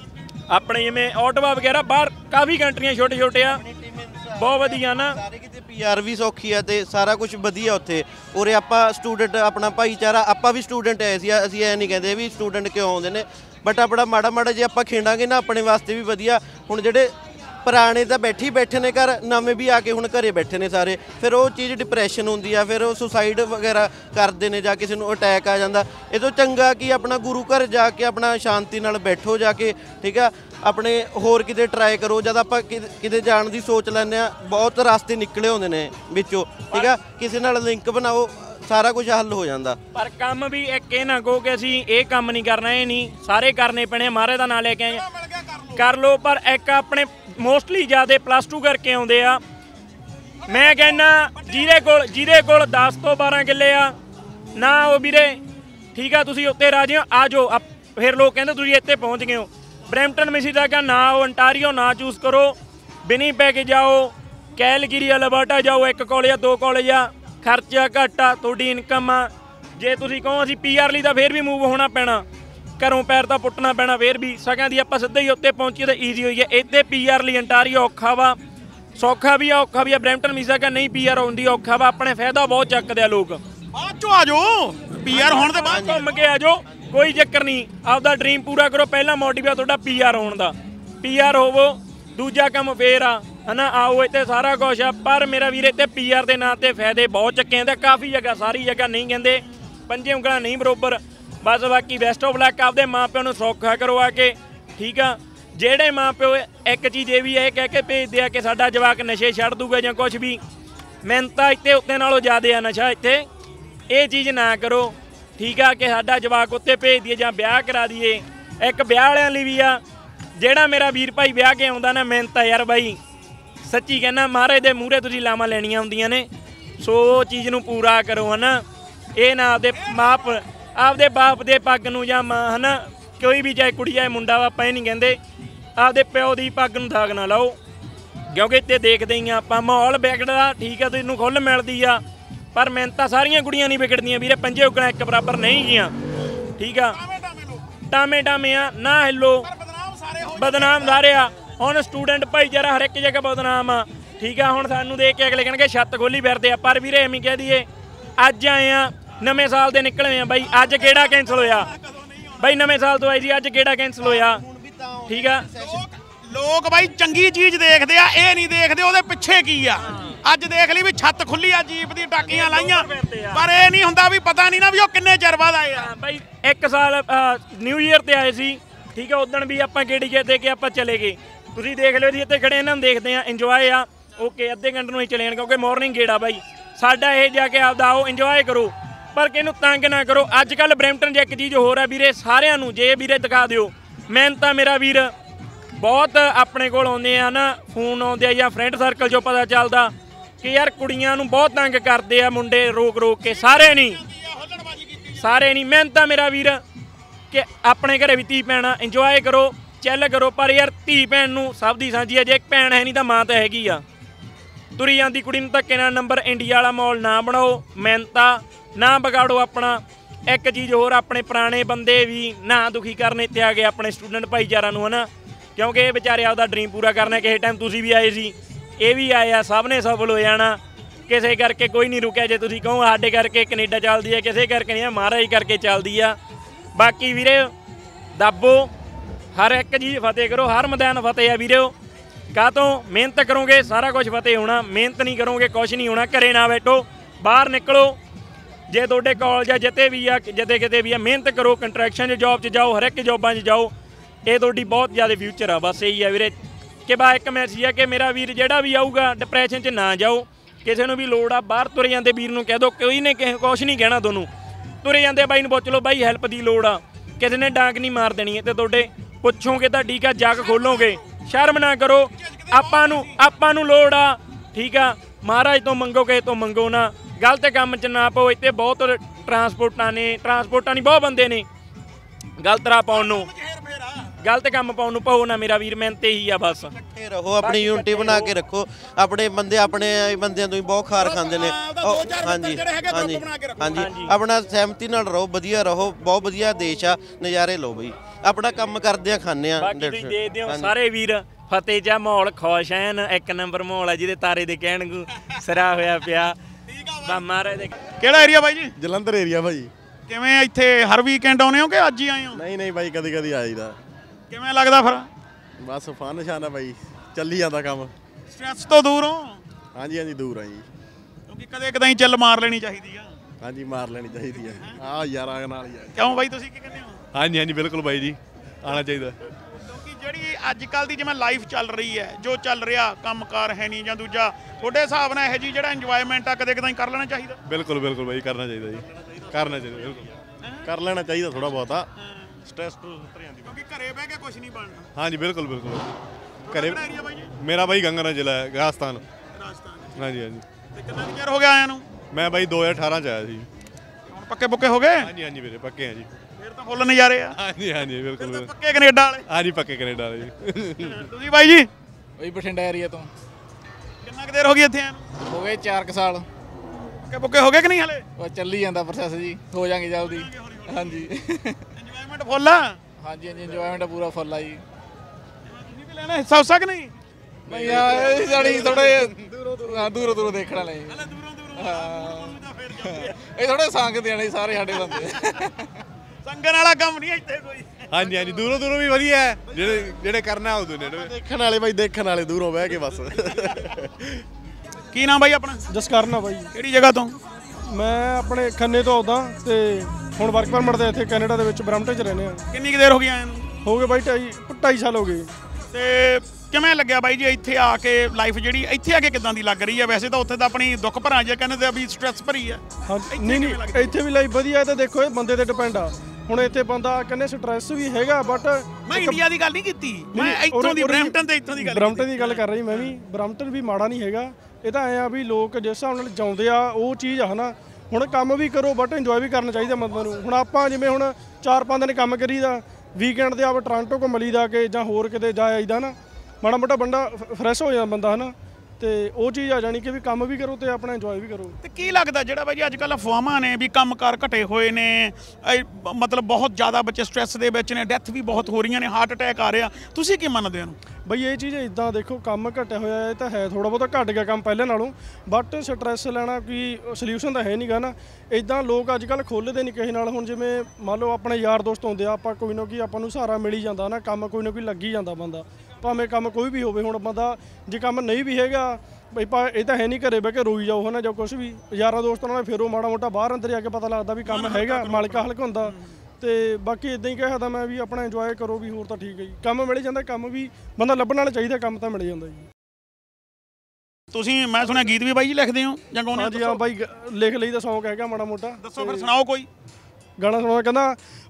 ਆਪਣੇ, ਜਿਵੇਂ ਓਟਵਾ ਵਗੈਰਾ, ਬਾਹਰ ਕਾਫੀ ਕੰਟਰੀਆਂ ਛੋਟੇ ਆ, ਬਹੁਤ ਵਧੀਆ ਨਾ। ਸਾਰੇ ਕਿਤੇ PR ਵੀ ਸੌਖੀ ਆ ਤੇ ਸਾਰਾ ਕੁਝ ਵਧੀਆ ਉੱਥੇ। ਉਰੇ ਆਪਾਂ ਸਟੂਡੈਂਟ, ਆਪਣਾ ਭਾਈਚਾਰਾ, ਆਪਾਂ ਵੀ ਸਟੂਡੈਂਟ ਆਏ ਸੀ, ਅਸੀਂ ਇਹ ਨਹੀਂ ਕਹਿੰਦੇ ਵੀ ਸਟੂਡੈਂਟ ਕਿਉਂ ਆਉਂਦੇ ਨੇ, ਬਟ ਆਪਣਾ ਮਾੜਾ ਜੇ ਆਪਾਂ ਖੇਡਾਂਗੇ ਨਾ ਆਪਣੇ ਵਾਸਤੇ ਵੀ ਵਧੀਆ। ਹੁਣ ਜਿਹੜੇ ਪੁਰਾਣੇ ਤਾਂ ਬੈਠੇ ਨੇ ਘਰ, ਨਵੇਂ ਵੀ ਆ ਕੇ ਹੁਣ ਘਰੇ ਬੈਠੇ ਨੇ ਸਾਰੇ, ਫਿਰ ਉਹ ਚੀਜ਼ ਡਿਪਰੈਸ਼ਨ ਹੁੰਦੀ ਆ, ਫਿਰ ਉਹ ਸੁਸਾਈਡ ਵਗੈਰਾ ਕਰਦੇ ਨੇ, ਜਾਂ ਕਿਸੇ ਨੂੰ ਅਟੈਕ ਆ ਜਾਂਦਾ। ਇਹ ਤੋਂ ਚੰਗਾ ਕਿ ਆਪਣਾ ਗੁਰੂ ਘਰ ਜਾ ਕੇ ਆਪਣਾ ਸ਼ਾਂਤੀ ਨਾਲ ਬੈਠੋ ਜਾ ਕੇ, ਠੀਕ ਆ। ਆਪਣੇ ਹੋਰ ਕਿਤੇ ਟਰਾਈ ਕਰੋ, ਜਦ ਆਪਾਂ ਕਿਤੇ ਜਾਣ ਦੀ ਸੋਚ ਲੈਂਦੇ ਆ, ਬਹੁਤ ਰਸਤੇ ਨਿਕਲੇ ਹੁੰਦੇ ਨੇ ਵਿੱਚੋਂ, ਠੀਕ ਆ। ਕਿਸੇ ਨਾਲ ਲਿੰਕ ਬਣਾਓ, ਸਾਰਾ ਕੁਝ ਹੱਲ ਹੋ ਜਾਂਦਾ। ਪਰ ਕੰਮ ਵੀ ਇੱਕ ਇਹ ਨਾ ਕਹੋ ਕਿ ਅਸੀਂ ਇਹ ਕੰਮ ਨਹੀਂ ਕਰਨਾ, ਇਹ ਨਹੀਂ, ਸਾਰੇ ਕਰਨੇ ਪੈਣੇ। ਮਹਾਰਾਜ ਦਾ ਨਾਂ ਲੈ ਕੇ ਆਏ ਕਰ ਲਓ, ਪਰ ਇੱਕ ਆਪਣੇ ਮੋਸਟਲੀ ਜ਼ਿਆਦਾ +2 ਕਰਕੇ ਆਉਂਦੇ ਆ। ਮੈਂ ਕਹਿੰਦਾ ਜਿਹਦੇ ਕੋਲ 10 ਤੋਂ 12 ਕਿੱਲੇ ਆ ਨਾ, ਉਹ ਵੀਰੇ ਠੀਕ ਆ, ਤੁਸੀਂ ਉੱਤੇ ਰਾਜੀ ਹੋ, ਆ ਜਾਓ। ਫਿਰ ਲੋਕ ਕਹਿੰਦੇ ਤੁਸੀਂ ਇੱਥੇ ਪਹੁੰਚ ਗਏ ਹੋ। ਬਰੈਂਪਟਨ ਮਿਸੀਸਾਗਾ ਨਾ ਆਓ, ontario ਨਾ ਚੂਜ਼ ਕਰੋ, ਵਿਨੀਪੈਗ ਜਾਓ, ਕੈਲਗਰੀ, ਅਲਬਰਟਾ ਜਾਓ, 1 ਕਾਲਜ ਆ 2 ਕਾਲਜ ਆ, ਖਰਚਾ ਘੱਟ ਆ, ਤੁਹਾਡੀ ਇਨਕਮ ਆ। ਜੇ ਤੁਸੀਂ ਕਹੋ ਅਸੀਂ PR ਲਈ ਤਾਂ ਫਿਰ ਵੀ ਮੂਵ ਹੋਣਾ ਪੈਣਾ, ਘਰੋਂ ਪੈਰ ਤਾਂ ਪੁੱਟਣਾ ਪੈਣਾ, ਫਿਰ ਵੀ ਸਗਿਆਂ ਦੀ ਆਪਾਂ ਸਿੱਧਾ ਹੀ ਉੱਤੇ ਪਹੁੰਚੀਏ ਤਾਂ ਈਜ਼ੀ ਹੋਈ ਹੈ। ਇੱਥੇ PR ਲਈ ontario ਔਖਾ ਵਾ, ਸੌਖਾ ਵੀ ਆ ਔਖਾ ਵੀ ਆ। ਬਰੈਂਪਟਨ ਮਿਸੀਸਾਗਾ ਨਹੀਂ PR ਆਉਂਦੀ ਔਖਾ ਵਾ, ਆਪਣੇ ਫਾਇਦਾ ਬਹੁਤ ਚੱਕਦੇ ਆ ਲੋਕ। ਬਾਅਦ ਚੋਂ ਆ ਜਾਓ, PR ਹੋਣ ਦੇ ਬਾਅਦ ਘੁੰਮ ਕੇ ਆ ਜਾਓ, ਕੋਈ ਚੱਕਰ ਨਹੀਂ, ਆਪਦਾ ਡ੍ਰੀਮ ਪੂਰਾ ਕਰੋ। ਪਹਿਲਾਂ ਮੋਟਿਵ ਆ ਤੁਹਾਡਾ PR ਹੋਣ ਦਾ, PR ਹੋਵੋ, ਦੂਜਾ ਕੰਮ ਫੇਰ ਆ ਹਨਾ। ਆਓ ਇੱਥੇ ਸਾਰਾ ਕੁਛ ਆ, ਪਰ ਮੇਰਾ ਵੀਰ ਇੱਥੇ PR ਦੇ ਨਾਂ ਤੇ ਫਾਇਦੇ ਬਹੁਤ ਚੱਕੇ ਆ, ਕਾਫੀ ਜਗ੍ਹਾ, ਸਾਰੀ ਜਗ੍ਹਾ ਨਹੀਂ ਕਹਿੰਦੇ, ਪੰਜੇ ਉਂਗਲਾਂ ਨਹੀਂ ਬਰੋਬਰ। ਬਸ ਬਾਕੀ ਬੈਸਟ ਆਫ ਲੱਕ, ਆਪਦੇ ਮਾਂ ਪਿਓ ਨੂੰ ਸੌਖਾ ਕਰੋ ਆ ਕੇ, ਠੀਕ ਆ। ਜਿਹੜੇ ਮਾਂ ਪਿਓ ਇੱਕ ਚੀਜ਼ ਇਹ ਵੀ ਇਹ ਕਹਿ ਕੇ ਭੇਜਦੇ ਆ ਕਿ ਸਾਡਾ ਜਵਾਕ ਨਸ਼ੇ ਛੱਡ ਦੂਗਾ ਜਾਂ ਕੁਛ ਵੀ, ਮਿਹਨਤਾਂ ਇੱਥੇ ਉੱਤੇ ਨਾਲੋਂ ਜ਼ਿਆਦਾ ਆ ਨਸ਼ਾ ਇੱਥੇ, ਇਹ ਚੀਜ਼ ਨਾ ਕਰੋ, ਠੀਕ ਆ। ਕਿ ਸਾਡਾ ਜਵਾਕ ਉੱਤੇ ਭੇਜ ਦਈਏ ਜਾਂ ਵਿਆਹ ਕਰਾ ਦਈਏ। ਇੱਕ ਵਿਆਹ ਵਾਲਿਆਂ ਲਈ ਵੀ ਆ, ਜਿਹੜਾ ਮੇਰਾ ਵੀਰ ਭਾਈ ਵਿਆਹ ਕੇ ਆਉਂਦਾ ਨਾ, ਮਿਹਨਤ ਆ ਯਾਰ ਬਾਈ, ਸੱਚੀ ਕਹਿੰਦਾ, ਮਹਾਰਾਜ ਦੇ ਮੂਹਰੇ ਤੁਸੀਂ ਲਾਵਾਂ ਲੈਣੀਆਂ ਹੁੰਦੀਆਂ ਨੇ, ਸੋ ਉਹ ਚੀਜ਼ ਨੂੰ ਪੂਰਾ ਕਰੋ ਹੈ ਨਾ। ਇਹ ਨਾ ਆਪਦੇ ਬਾਪ ਦੇ ਪੱਗ ਨੂੰ ਜਾਂ ਮਾਂ ਹੈ ਨਾ, ਕੋਈ ਵੀ ਚਾਹੇ ਕੁੜੀ ਚਾਹੇ ਮੁੰਡਾ ਵਾ, ਆਪਾਂ ਇਹ ਨਹੀਂ ਕਹਿੰਦੇ, ਆਪਦੇ ਪਿਓ ਦੀ ਪੱਗ ਨੂੰ ਦਾਗ ਨਾ ਲਾਓ, ਕਿਉਂਕਿ ਇੱਥੇ ਦੇਖਦੇ ਹੀ ਆ ਆਪਾਂ, ਮਾਹੌਲ ਵਿਗੜਦਾ, ਠੀਕ ਆ, ਤੈਨੂੰ ਖੁੱਲ੍ਹ ਮਿਲਦੀ ਆ, ਪਰ ਮਿਹਨਤਾਂ ਸਾਰੀਆਂ ਕੁੜੀਆਂ ਨਹੀਂ ਵਿਗੜਦੀਆਂ ਵੀਰੇ, ਪੰਜੇ ਉਂਗਲਾਂ ਇੱਕ ਬਰਾਬਰ ਨਹੀਂ ਗੀਆਂ, ਠੀਕ ਆ। ਟਾਮੇ ਆ ਨਾ, ਹਿੱਲੋ, ਬਦਨਾਮ ਸਾਰੇ ਆ। ਹੁਣ ਸਟੂਡੈਂਟ ਭਾਈਚਾਰਾ ਹਰ ਇੱਕ ਜਗ੍ਹਾ ਬਦਨਾਮ ਆ, ਠੀਕ ਆ। ਹੁਣ ਸਾਨੂੰ ਦੇਖ ਕੇ ਅਗਲੇ ਕਹਿਣਗੇ ਛੱਤ ਖੋਲੀ ਫਿਰਦੇ ਆ, ਪਰ ਵੀਰੇ ਐਵੇਂ ਕਹਿ ਦਈਏ, ਅੱਜ ਆਏ ਆ, ਨਵੇਂ ਸਾਲ ਦੇ ਨਿਕਲੇ ਆ ਬਾਈ, ਅੱਜ ਕਿਹੜਾ ਕੈਂਸਲ ਹੋਇਆ ਬਾਈ, ਨਵੇਂ ਸਾਲ ਤੋਂ ਆਈ ਜੀ, ਅੱਜ ਕਿਹੜਾ ਕੈਂਸਲ ਹੋਇਆ, ਠੀਕ ਆ। ਲੋਕ ਬਾਈ ਚੰਗੀ ਚੀਜ਼ ਦੇਖਦੇ ਆ, ਇਹ ਨਹੀਂ ਦੇਖਦੇ ਉਹਦੇ ਪਿੱਛੇ ਕੀ ਆ। ਅੱਜ ਦੇਖ ਲਈ ਵੀ ਛੱਤ ਖੁੱਲੀ ਆ, ਜੀਪ ਦੀ ਟਾਕੀਆਂ ਲਾਈਆਂ, ਪਰ ਇਹ ਨਹੀਂ ਹੁੰਦਾ ਵੀ ਪਤਾ ਨਹੀਂ ਨਾ ਵੀ ਉਹ ਕਿੰਨੇ ਚਿਰ ਬਾਅਦ ਆਏ ਆ ਬਾਈ। 1 ਸਾਲ ਨਿਊ ਈਅਰ ਤੇ ਆਏ ਸੀ, ਠੀਕ ਆ, ਉਦੋਂ ਵੀ ਆਪਾਂ ਗੇੜੀ ਦੇ ਕੇ ਆਪਾਂ ਚਲੇ ਗਏ। ਤੁਸੀਂ ਦੇਖ ਲਿਓ ਜੀ, ਇੱਥੇ ਖੜੇ ਇਹਨਾਂ ਨੂੰ ਦੇਖਦੇ ਆ, ਇੰਜੋਏ ਆ, ਓਕੇ। ਅੱਧੇ ਘੰਟੇ ਨੂੰ ਹੀ ਚਲੇ ਜਾਣ, ਕਿਉਂਕਿ ਮਾਰਨਿੰਗ ਗੇੜਾ ਬਾਈ ਸਾਡਾ ਇਹ, ਜਾ ਕੇ ਆਪਦਾ ਆਓ, ਇੰਜੋਏ ਕਰੋ, ਪਰ ਕਿਹਨੂੰ ਤੰਗ ਨਾ ਕਰੋ। ਅੱਜ ਕੱਲ੍ਹ ਬਰੈਂਪਟਨ 'ਚ ਇੱਕ ਚੀਜ਼ ਹੋਰ ਆ ਵੀਰੇ, ਸਾਰਿਆਂ ਨੂੰ ਜੇ ਵੀਰੇ ਦਿਖਾ ਦਿਓ ਮਿਹਨਤ ਆ। ਮੇਰਾ ਵੀਰ ਬਹੁਤ ਆਪਣੇ ਕੋਲ ਆਉਂਦੇ ਆ ਨਾ, ਫੋਨ ਆਉਂਦੇ ਆ ਜਾਂ ਫਰੈਂਡ ਸਰਕਲ 'ਚੋਂ ਪਤਾ ਚੱਲਦਾ ਕਿ ਯਾਰ ਕੁੜੀਆਂ ਨੂੰ ਬਹੁਤ ਤੰਗ ਕਰਦੇ ਆ ਮੁੰਡੇ, ਰੋਕ ਕੇ, ਸਾਰੇ ਨਹੀਂ ਮਿਹਨਤ ਆ ਮੇਰਾ ਵੀਰ, ਕਿ ਆਪਣੇ ਘਰੇ ਵੀ ਧੀ ਪੈਣਾ, ਇੰਜੋਏ ਕਰੋ, ਚੱਲ ਕਰੋ। ਪਰ ਯਾਰ ਧੀ ਭੈਣ ਨੂੰ ਸਭ ਦੀ ਸਾਂਝੀ ਆ, ਜੇ ਭੈਣ ਹੈ ਨਹੀਂ ਤਾਂ ਮਾਂ ਤਾਂ ਹੈਗੀ ਆ। ਤੁਰੀ ਜਾਂਦੀ ਕੁੜੀ ਨੂੰ ਧੱਕੇ ਨਾਲ ਨੰਬਰ ਇੰਡੀਆ ਵਾਲਾ ਮਾਹੌਲ ਨਾ ਬਣਾਓ, ਮਿਹਨਤਾਂ ਨਾ ਵਿਗਾੜੋ ਆਪਣਾ। ਇੱਕ ਚੀਜ਼ ਹੋਰ, ਆਪਣੇ ਪੁਰਾਣੇ ਬੰਦੇ ਵੀ ਨਾ ਦੁਖੀ ਕਰਨ ਇੱਥੇ ਆ ਗਏ ਆਪਣੇ ਸਟੂਡੈਂਟ ਭਾਈਚਾਰਾ ਨੂੰ, ਹੈ ਨਾ, ਕਿਉਂਕਿ ਇਹ ਵਿਚਾਰੇ ਆਪਦਾ ਡਰੀਮ ਪੂਰਾ ਕਰਨਾ। ਕਿਸੇ ਟਾਈਮ ਤੁਸੀਂ ਵੀ ਆਏ ਸੀ, ਇਹ ਵੀ ਆਏ ਆ, ਸਭ ਨੇ ਸਫਲ ਹੋ ਜਾਣਾ। ਕਿਸੇ ਕਰਕੇ ਕੋਈ ਨਹੀਂ ਰੁਕਿਆ। ਜੇ ਤੁਸੀਂ ਕਹੋ ਸਾਡੇ ਕਰਕੇ ਕੈਨੇਡਾ ਚੱਲਦੀ ਹੈ, ਕਿਸੇ ਕਰਕੇ ਨਹੀਂ, ਮਹਾਰਾਜ ਕਰਕੇ ਚੱਲਦੀ ਆ। ਬਾਕੀ ਵੀਰੇ ਦੱਬੋ, ਹਰ ਇੱਕ ਚੀਜ਼ ਫਤਿਹ ਕਰੋ, ਹਰ ਮੈਦਾਨ ਫਤਿਹ ਆ ਵੀਰੇ। ਕਾਹ ਤੋਂ ਮਿਹਨਤ ਕਰੋਗੇ ਸਾਰਾ ਕੁਝ ਫਤਿਹ ਹੋਣਾ, ਮਿਹਨਤ ਨਹੀਂ ਕਰੋਗੇ ਕੁਛ ਨਹੀਂ ਹੋਣਾ। ਘਰੇ ਨਾ ਬੈਠੋ, ਬਾਹਰ ਨਿਕਲੋ। ਜੇ ਤੁਹਾਡੇ ਕਾਲਜ ਆ ਜਿੱਤੇ ਵੀ ਆ, ਜਿੱਤੇ ਕਿਤੇ ਵੀ ਆ, ਮਿਹਨਤ ਕਰੋ। ਕੰਟਰੈਕਸ਼ਨ 'ਚ ਜੋਬ 'ਚ ਜਾਓ, ਹਰ ਇੱਕ ਜੋਬਾਂ 'ਚ ਜਾਓ। ਇਹ ਤੁਹਾਡੀ ਬਹੁਤ ਜ਼ਿਆਦਾ ਫਿਊਚਰ ਆ। ਬਸ ਇਹੀ ਆ ਵੀਰੇ ਕਿ ਬਾ ਇੱਕ ਮੈਸੇਜ ਆ ਕਿ ਮੇਰਾ ਵੀਰ ਜਿਹੜਾ ਵੀ ਆਊਗਾ ਡਿਪਰੈਸ਼ਨ 'ਚ ਨਾ ਜਾਓ। ਕਿਸੇ ਨੂੰ ਵੀ ਲੋੜ ਆ, ਬਾਹਰ ਤੁਰੇ ਜਾਂਦੇ ਵੀਰ ਨੂੰ ਕਹਿ ਦਿਓ, ਕੋਈ ਨੇ ਕਿਸੇ ਕੁਛ ਨਹੀਂ ਕਹਿਣਾ ਤੁਹਾਨੂੰ। ਤੁਰੇ ਜਾਂਦੇ ਬਾਈ ਨੂੰ ਪੁੱਛ ਲਓ, ਬਾਈ ਹੈਲਪ ਦੀ ਲੋੜ ਆ, ਕਿਸੇ ਨੇ ਡਾਂਗ ਨਹੀਂ ਮਾਰ ਦੇਣੀ। ਤੇ ਤੁਹਾਡੇ ਪੁੱਛੋਗੇ ਤਾਂ ਠੀਕ ਆ, ਜੱਗ ਖੋਲੋਗੇ। ਸ਼ਰਮ ਨਾ ਕਰੋ। ਆਪਾਂ ਨੂੰ ਲੋੜ ਆ, ਠੀਕ ਆ। ਮਹਾਰਾਜ ਤੋਂ ਮੰਗੋ, ਕਿਸੇ ਤੋਂ ਮੰਗੋ ਨਾ। ਗਲਤ ਕੰਮ 'ਚ ਨਾ ਪਾਓ। ਇੱਥੇ ਬਹੁਤ ਟਰਾਂਸਪੋਰਟਾਂ ਨਹੀਂ, ਬਹੁਤ ਬੰਦੇ ਨੇ ਗਲਤ ਰਾਹ ਪਾਉਣ ਨੂੰ, ਗਲਤ ਕੰਮ ਪਾਉਣ ਨੂੰ ਪਾਓ ਨਾ ਮੇਰਾ ਵੀਰ। ਮਿਹਨਤ ਇਹੀ ਆ ਬਸ। ਇਕੱਠੇ ਰਹੋ, ਆਪਣੀ ਯੂਨਿਟੀ ਬਣਾ ਕੇ ਰੱਖੋ। ਆਪਣੇ ਬੰਦਿਆਂ ਤੋਂ ਹੀ ਬਹੁਤ ਖਾਰ ਖਾਂਦੇ ਨੇ। ਹਾਂਜੀ ਹਾਂਜੀ, ਆਪਣਾ ਸਹਿਮਤੀ ਨਾਲ ਰਹੋ, ਵਧੀਆ ਰਹੋ। ਬਹੁਤ ਵਧੀਆ ਦੇਸ਼ ਆ, ਨਜ਼ਾਰੇ ਲਓ ਬਈ। ਆਪਣਾ ਕੰਮ ਕਰਦੇ ਆ, ਖਾਂਦੇ ਆ। ਬਾਕੀ ਤੁਸੀਂ ਦੇ ਦਿਓ ਸਾਰੇ ਵੀਰ ਫਤਿਹ ਜਾ ਮਾਹੌਲ ਖੁਸ਼ ਐਨ ਇੱਕ ਨੰਬਰ ਮਾਹੌਲ ਆ, ਜਿਹਦੇ ਤਾਰੇ ਦੇ ਕਹਿਣਗੂ ਸਰਾ ਹੋਇਆ ਪਿਆ। ਮਹਾਰਾਜ ਦੇ ਕਿਹੜਾ ਏਰੀਆ ਬਾਈ ਜੀ? ਜਲੰਧਰ ਏਰੀਆ ਭਾਈ। ਕਿਵੇਂ ਇੱਥੇ ਹਰ ਵੀਕਐਂਡ ਆਉਂਦੇ ਹੋ ਕਿ ਅੱਜ ਹੀ ਆਏ ਹੋ? ਨਹੀਂ ਬਾਈ, ਕਦੀ ਕਦੀ ਆਈਦਾ। ਕਿਵੇਂ ਲੱਗਦਾ ਫਿਰ? ਬਸ ਫਨ ਨਿਸ਼ਾਨਾ ਬਾਈ, ਚੱਲੀ ਜਾਂਦਾ ਕੰਮ। ਸਟ੍ਰੈਸ ਤੋਂ ਦੂਰ ਹੋ? ਹਾਂਜੀ ਦੂਰ ਆ ਜੀ। ਕਿਉਂਕਿ ਕਦੇ ਕਦਾਈ ਚੱਲ ਮਾਰ ਲੈਣੀ ਚਾਹੀਦੀ ਆ। ਹਾਂਜੀ, ਮਾਰ ਲੈਣੀ ਚਾਹੀਦੀ ਆ ਯਾਰਾਂ ਨਾਲ ਹੀ ਆ। ਕਿਉਂ ਬਾਈ, ਤੁਸੀਂ ਕੀ ਕਹਿੰਦੇ ਹੋ? ਹਾਂਜੀ ਬਿਲਕੁਲ ਬਾਈ ਜੀ, ਆਉਣਾ ਚਾਹੀਦਾ। ਕਿਉਂਕਿ ਜਿਹੜੀ ਅੱਜ ਕੱਲ ਦੀ ਜਿਵੇਂ ਲਾਈਫ ਚੱਲ ਰਹੀ ਹੈ, ਜੋ ਚੱਲ ਰਿਹਾ, ਕੰਮਕਾਰ ਹੈ ਨਹੀਂ ਜਾਂ ਦੂਜਾ, ਤੁਹਾਡੇ ਹਿਸਾਬ ਨਾਲ ਇਹੋ ਜਿਹੀ ਜਿਹੜਾ ਇੰਜੋਇਮੈਂਟ ਆ ਕਦੇ ਕਦਾਈ ਕਰ ਲੈਣਾ ਚਾਹੀਦਾ? ਬਿਲਕੁਲ ਬਾਈ, ਕਰਨਾ ਚਾਹੀਦਾ ਜੀ, ਕਰਨਾ ਚਾਹੀਦਾ। ਬਿਲਕੁਲ ਕਰ ਲੈਣਾ ਚਾਹੀਦਾ ਥੋੜਾ ਬਹੁਤਾ। ਸਟ੍ਰੈਸ ਤੋਂ ਉਤਰ ਜਾਂਦੀ, ਕਿਉਂਕਿ ਘਰੇ ਬਹਿ ਕੇ ਕੁਝ ਨਹੀਂ ਬਣਨਾ। ਹਾਂਜੀ ਬਿਲਕੁਲ ਘਰੇ ਏਰੀਆ ਬਾਈ ਜੀ? ਮੇਰਾ ਬਾਈ ਗੰਗਾਨਗਰ ਜ਼ਿਲ੍ਹਾ ਹੈ, ਰਾਜਸਥਾਨ। ਹਾਂਜੀ ਤੇ ਕਿੰਨਾ ਚਿਰ ਹੋ ਗਿਆ ਆਇਆ ਨੂੰ? ਮੈਂ ਬਾਈ 2018 ਚ ਆਇਆ ਸੀ। ਹੁਣ ਪੱਕੇ ਪੁੱਕੇ ਹੋ ਗਏ? ਹਾਂਜੀ ਵੀਰੇ, ਪੱਕੇ ਆ ਜੀ। ਫਿਰ ਤਾਂ ਫੁੱਲ ਨਜ਼ਾਰੇ ਆ। ਹਾਂਜੀ ਬਿਲਕੁਲ ਪੱਕੇ ਕੈਨੇਡਾ ਵਾਲੇ? ਹਾਂਜੀ, ਪੱਕੇ ਕੈਨੇਡਾ ਵਾਲੇ ਜੀ। ਤੁਸੀਂ ਬਾਈ ਜੀ? ਬਈ ਬਠਿੰਡਾ ਏਰੀਆ ਤੋਂ। ਕਿੰਨਾ ਕੁ ਦੇਰ ਹੋ ਗਈ ਇੱਥੇ ਆਇਆ ਨੂੰ? ਹੋ ਗਏ 4 ਸਾਲ। ਪੱਕੇ ਪੁੱਕੇ ਹੋ ਗਏ ਕਿ ਨਹੀਂ ਹਲੇ? ਉਹ ਚੱਲੀ ਜਾਂਦਾ ਪ੍ਰੋਸੈਸ ਜੀ, ਹੋ ਜਾਣਗੇ ਜਲਦੀ। ਹਾਂਜੀ, ਇੰਜੋਇਮੈਂਟ ਫੁੱਲ ਆ? ਹਾਂਜੀ ਇੰਜੋਇਮੈਂਟ ਪੂਰਾ ਫੁੱਲ ਆ ਜੀ। ਤੁਸੀਂ ਵੀ ਲੈਣਾ ਹਿੱਸਾ ਹੁੱਸਾ ਕਿ ਨਹੀਂ? ਨਹੀਂ ਯਾਰ, ਸਾਡੀ ਥੋੜੇ ਦੂਰੋਂ ਦੇਖਣ ਵਾਲੇ। ਇਹ ਥੋੜੇ ਸੰਗਦੇ ਵਾਲੇ ਸਾਰੇ ਸਾਡੇ ਬੰਦੇ। ਸੰਗਣ ਵਾਲਾ ਕੰਮ ਨਹੀਂ ਇੱਥੇ ਕੋਈ। ਹਾਂਜੀ ਦੂਰੋਂ ਵੀ ਵਧੀਆ ਹੈ। ਜਿਹੜੇ ਕਰਨਾ ਉਹ ਨੇ ਦੇਖਣ ਵਾਲੇ ਬਾਈ, ਦੇਖਣ ਵਾਲੇ ਦੂਰੋਂ ਬਹਿ ਕੇ ਬਸ। ਕੀ ਨਾਮ ਬਾਈ ਆਪਣਾ? ਜਸਕਰਨ ਆ ਬਾਈ। ਕਿਹੜੀ ਜਗ੍ਹਾ ਤੋਂ? ਮੈਂ ਆਪਣੇ ਖੰਨੇ ਤੋਂ ਆਉਂਦਾ ਤੇ ਹੁਣ ਵਰਕ ਪਰਮਿਟ ਤੇ ਇੱਥੇ ਕੈਨੇਡਾ ਦੇ ਵਿੱਚ ਬਰੈਂਪਟਨ 'ਚ ਰਹਿੰਦੇ ਆ। ਕਿੰਨੀ ਕੁ ਦੇਰ ਹੋ ਗਈ ਆਏ ਨੂੰ? ਹੋ ਗਏ ਬਾਈ 2.5 ਸਾਲ ਹੋ ਗਏ। ਤੇ ਕਿਵੇਂ ਲੱਗਿਆ ਬਾਈ ਜੀ ਇੱਥੇ ਆ ਕੇ ਲਾਈਫ ਜਿਹੜੀ ਇੱਥੇ ਆ ਕੇ ਕਿੱਦਾਂ ਦੀ ਲੱਗ ਰਹੀ ਹੈ? ਵੈਸੇ ਤਾਂ ਉੱਥੇ ਤਾਂ ਆਪਣੀ ਦੁੱਖ ਭਰਾ ਜੇ ਕਹਿੰਦੇ ਵੀ ਸਟ੍ਰੈਸ ਭਰੀ ਆ। ਨਹੀਂ ਇੱਥੇ ਵੀ ਲਾਈਫ ਵਧੀਆ ਹੈ। ਤੇ ਦੇਖੋ ਇਹ ਬੰਦੇ ਤੇ ਡਿਪੈਂਡ ਆ। ਹੁਣ ਇੱਥੇ ਬੰਦਾ ਕਹਿੰਦੇ ਸਟ੍ਰੈਸ ਵੀ ਹੈਗਾ, ਬਟ ਮੈਂ ਇੰਡੀਆ ਦੀ ਗੱਲ ਨਹੀਂ ਕੀਤੀ, ਮੈਂ ਇੱਥੋਂ ਦੀ ਬਰੈਂਪਟਨ ਤੇ ਇੱਥੋਂ ਦੀ ਗੱਲ। ਬਰੈਂਪਟਨ ਦੀ ਗੱਲ ਕਰ ਰਹੀ ਮੈਂ ਵੀ। ਬਰੈਂਪਟਨ ਵੀ ਮਾੜਾ ਨਹੀਂ ਹੈਗਾ। ਇਹ ਤਾਂ ਐਂ ਆ ਵੀ ਲੋਕ ਜਿਸ ਹਿਸਾਬ ਨਾਲ ਜਾਉਂਦੇ ਆ ਉਹ ਚੀਜ਼ ਆ, ਹਨਾ। ਹੁਣ ਕੰਮ ਵੀ ਕਰੋ ਬਟ ਇੰਜੋਏ ਵੀ ਕਰਨਾ ਚਾਹੀਦਾ ਬੰਦੇ ਨੂੰ। ਹੁਣ ਆਪਾਂ ਜਿਵੇਂ ਹੁਣ 4-5 ਦਿਨ ਕੰਮ ਕਰੀਦਾ, ਵੀਕਐਂਡ 'ਤੇ ਆਪ ਟੋਰਾਂਟੋ ਘੁੰਮ ਲਈਦਾ ਕਿ ਜਾਂ ਹੋਰ ਕਿਤੇ ਜਾ ਆਈਦਾ ਨਾ, ਮਾੜਾ ਮੋਟਾ ਬੰਦਾ ਫਰੈਸ਼ ਹੋ ਜਾਂਦਾ ਬੰਦਾ, ਹਨਾ। ਤੇ ਉਹ ਚੀਜ਼ ਆ ਜਾਣੀ ਕਿ ਵੀ ਕੰਮ ਵੀ ਕਰੋ ਤੇ ਆਪਣਾ ਇੰਜੋਏ ਵੀ ਕਰੋ। ਤੇ ਕੀ ਲੱਗਦਾ ਜਿਹੜਾ ਬਾਈ ਜੀ ਅੱਜ ਕੱਲ੍ਹ ਅਫਵਾਹਾਂ ਨੇ ਵੀ ਕੰਮਕਾਰ ਘਟੇ ਹੋਏ ਨੇ, ਮਤਲਬ ਬਹੁਤ ਜ਼ਿਆਦਾ ਬੱਚੇ ਸਟ੍ਰੈਸ ਦੇ ਵਿੱਚ ਨੇ, ਡੈਥ ਵੀ ਬਹੁਤ ਹੋ ਰਹੀਆਂ ਨੇ, ਹਾਰਟ ਅਟੈਕ ਆ ਰਿਹਾ, ਤੁਸੀਂ ਕੀ ਮੰਨਦੇ ਹੋ? ਬਈ ਇਹ ਚੀਜ਼ ਇਦਾਂ ਦੇਖੋ, ਕੰਮ ਘਟਿਆ ਹੋਇਆ ਇਹ ਤਾਂ ਹੈ, ਥੋੜਾ ਬਹੁਤਾ ਘਟ ਗਿਆ ਕੰਮ ਪਹਿਲੇ ਨਾਲੋਂ, ਬਟ ਸਟ੍ਰੈਸ ਲੈਣਾ ਕੀ ਸੋਲਿਊਸ਼ਨ ਤਾਂ ਹੈ ਨਹੀਂਗਾ ਨਾ। ਇਦਾਂ ਲੋਕ ਅੱਜ ਕੱਲ੍ਹ ਖੁੱਲ੍ਹਦੇ ਨਹੀਂ ਕਿਸੇ ਨਾਲ। ਹੁਣ ਜਿਵੇਂ ਮੰਨ ਲਓ ਆਪਣੇ ਯਾਰ ਦੋਸਤ ਹੁੰਦੇ ਆ, ਆਪਾਂ ਕੋਈ ਨਾ ਕੋਈ ਆਪਾਂ ਨੂੰ ਸਹਾਰਾ ਮਿਲ ਹੀ ਜਾਂਦਾ ਨਾ, ਕੰਮ ਕੋਈ ਨਾ ਕੋਈ ਲੱਗ ਹੀ ਜਾਂਦਾ ਬੰਦਾ, ਭਾਵੇਂ ਕੰਮ ਕੋਈ ਵੀ ਹੋਵੇ। ਹੁਣ ਬੰਦਾ ਜੇ ਕੰਮ ਨਹੀਂ ਵੀ ਹੈਗਾ ਬਈ ਇਹ ਤਾਂ ਹੈ ਨਹੀਂ ਘਰੇ ਬਹਿ ਕੇ ਰੋਈ ਜਾਓ, ਹੈ ਨਾ, ਜਾਂ ਕੁਛ ਵੀ ਯਾਰਾਂ ਦੋਸਤਾਂ ਨਾਲ ਫਿਰੋ ਮਾੜਾ ਮੋਟਾ, ਬਾਹਰ ਅੰਦਰ ਜਾ ਕੇ ਪਤਾ ਲੱਗਦਾ ਵੀ ਕੰਮ ਹੈਗਾ, ਮਾਲਕਾ ਹਲਕ ਹੁੰਦਾ। ਤੇ ਬਾਕੀ ਇਦਾਂ ਹੀ ਕਹਿ ਸਕਦਾ ਮੈਂ ਵੀ ਆਪਣਾ ਇੰਜੋਏ ਕਰੋ ਵੀ, ਹੋਰ ਤਾਂ ਠੀਕ ਹੈ ਜੀ। ਕੰਮ ਮਿਲ ਜਾਂਦਾ, ਕੰਮ ਵੀ ਬੰਦਾ ਲੱਭਣ ਵਾਲਾ ਚਾਹੀਦਾ, ਕੰਮ ਤਾਂ ਮਿਲ ਜਾਂਦਾ ਜੀ। ਤੁਸੀਂ ਮੈਂ ਸੁਣਿਆ ਗੀਤ ਵੀ ਬਾਈ ਜੀ ਲਿਖਦੇ ਹੋ ਜਾਂ ਗਾਉਂਦੇ ਹੋ? ਹਾਂਜੀ ਹਾਂ ਬਾਈ, ਲਿਖ ਲਈ ਦਾ ਸ਼ੌਂਕ ਹੈਗਾ ਮਾੜਾ ਮੋਟਾ। ਦੱਸੋ ਫਿਰ, ਸੁਣਾਓ ਕੋਈ ਗਾਣਾ। ਸੁਣਾਉਣਾ ਕਹਿੰਦਾ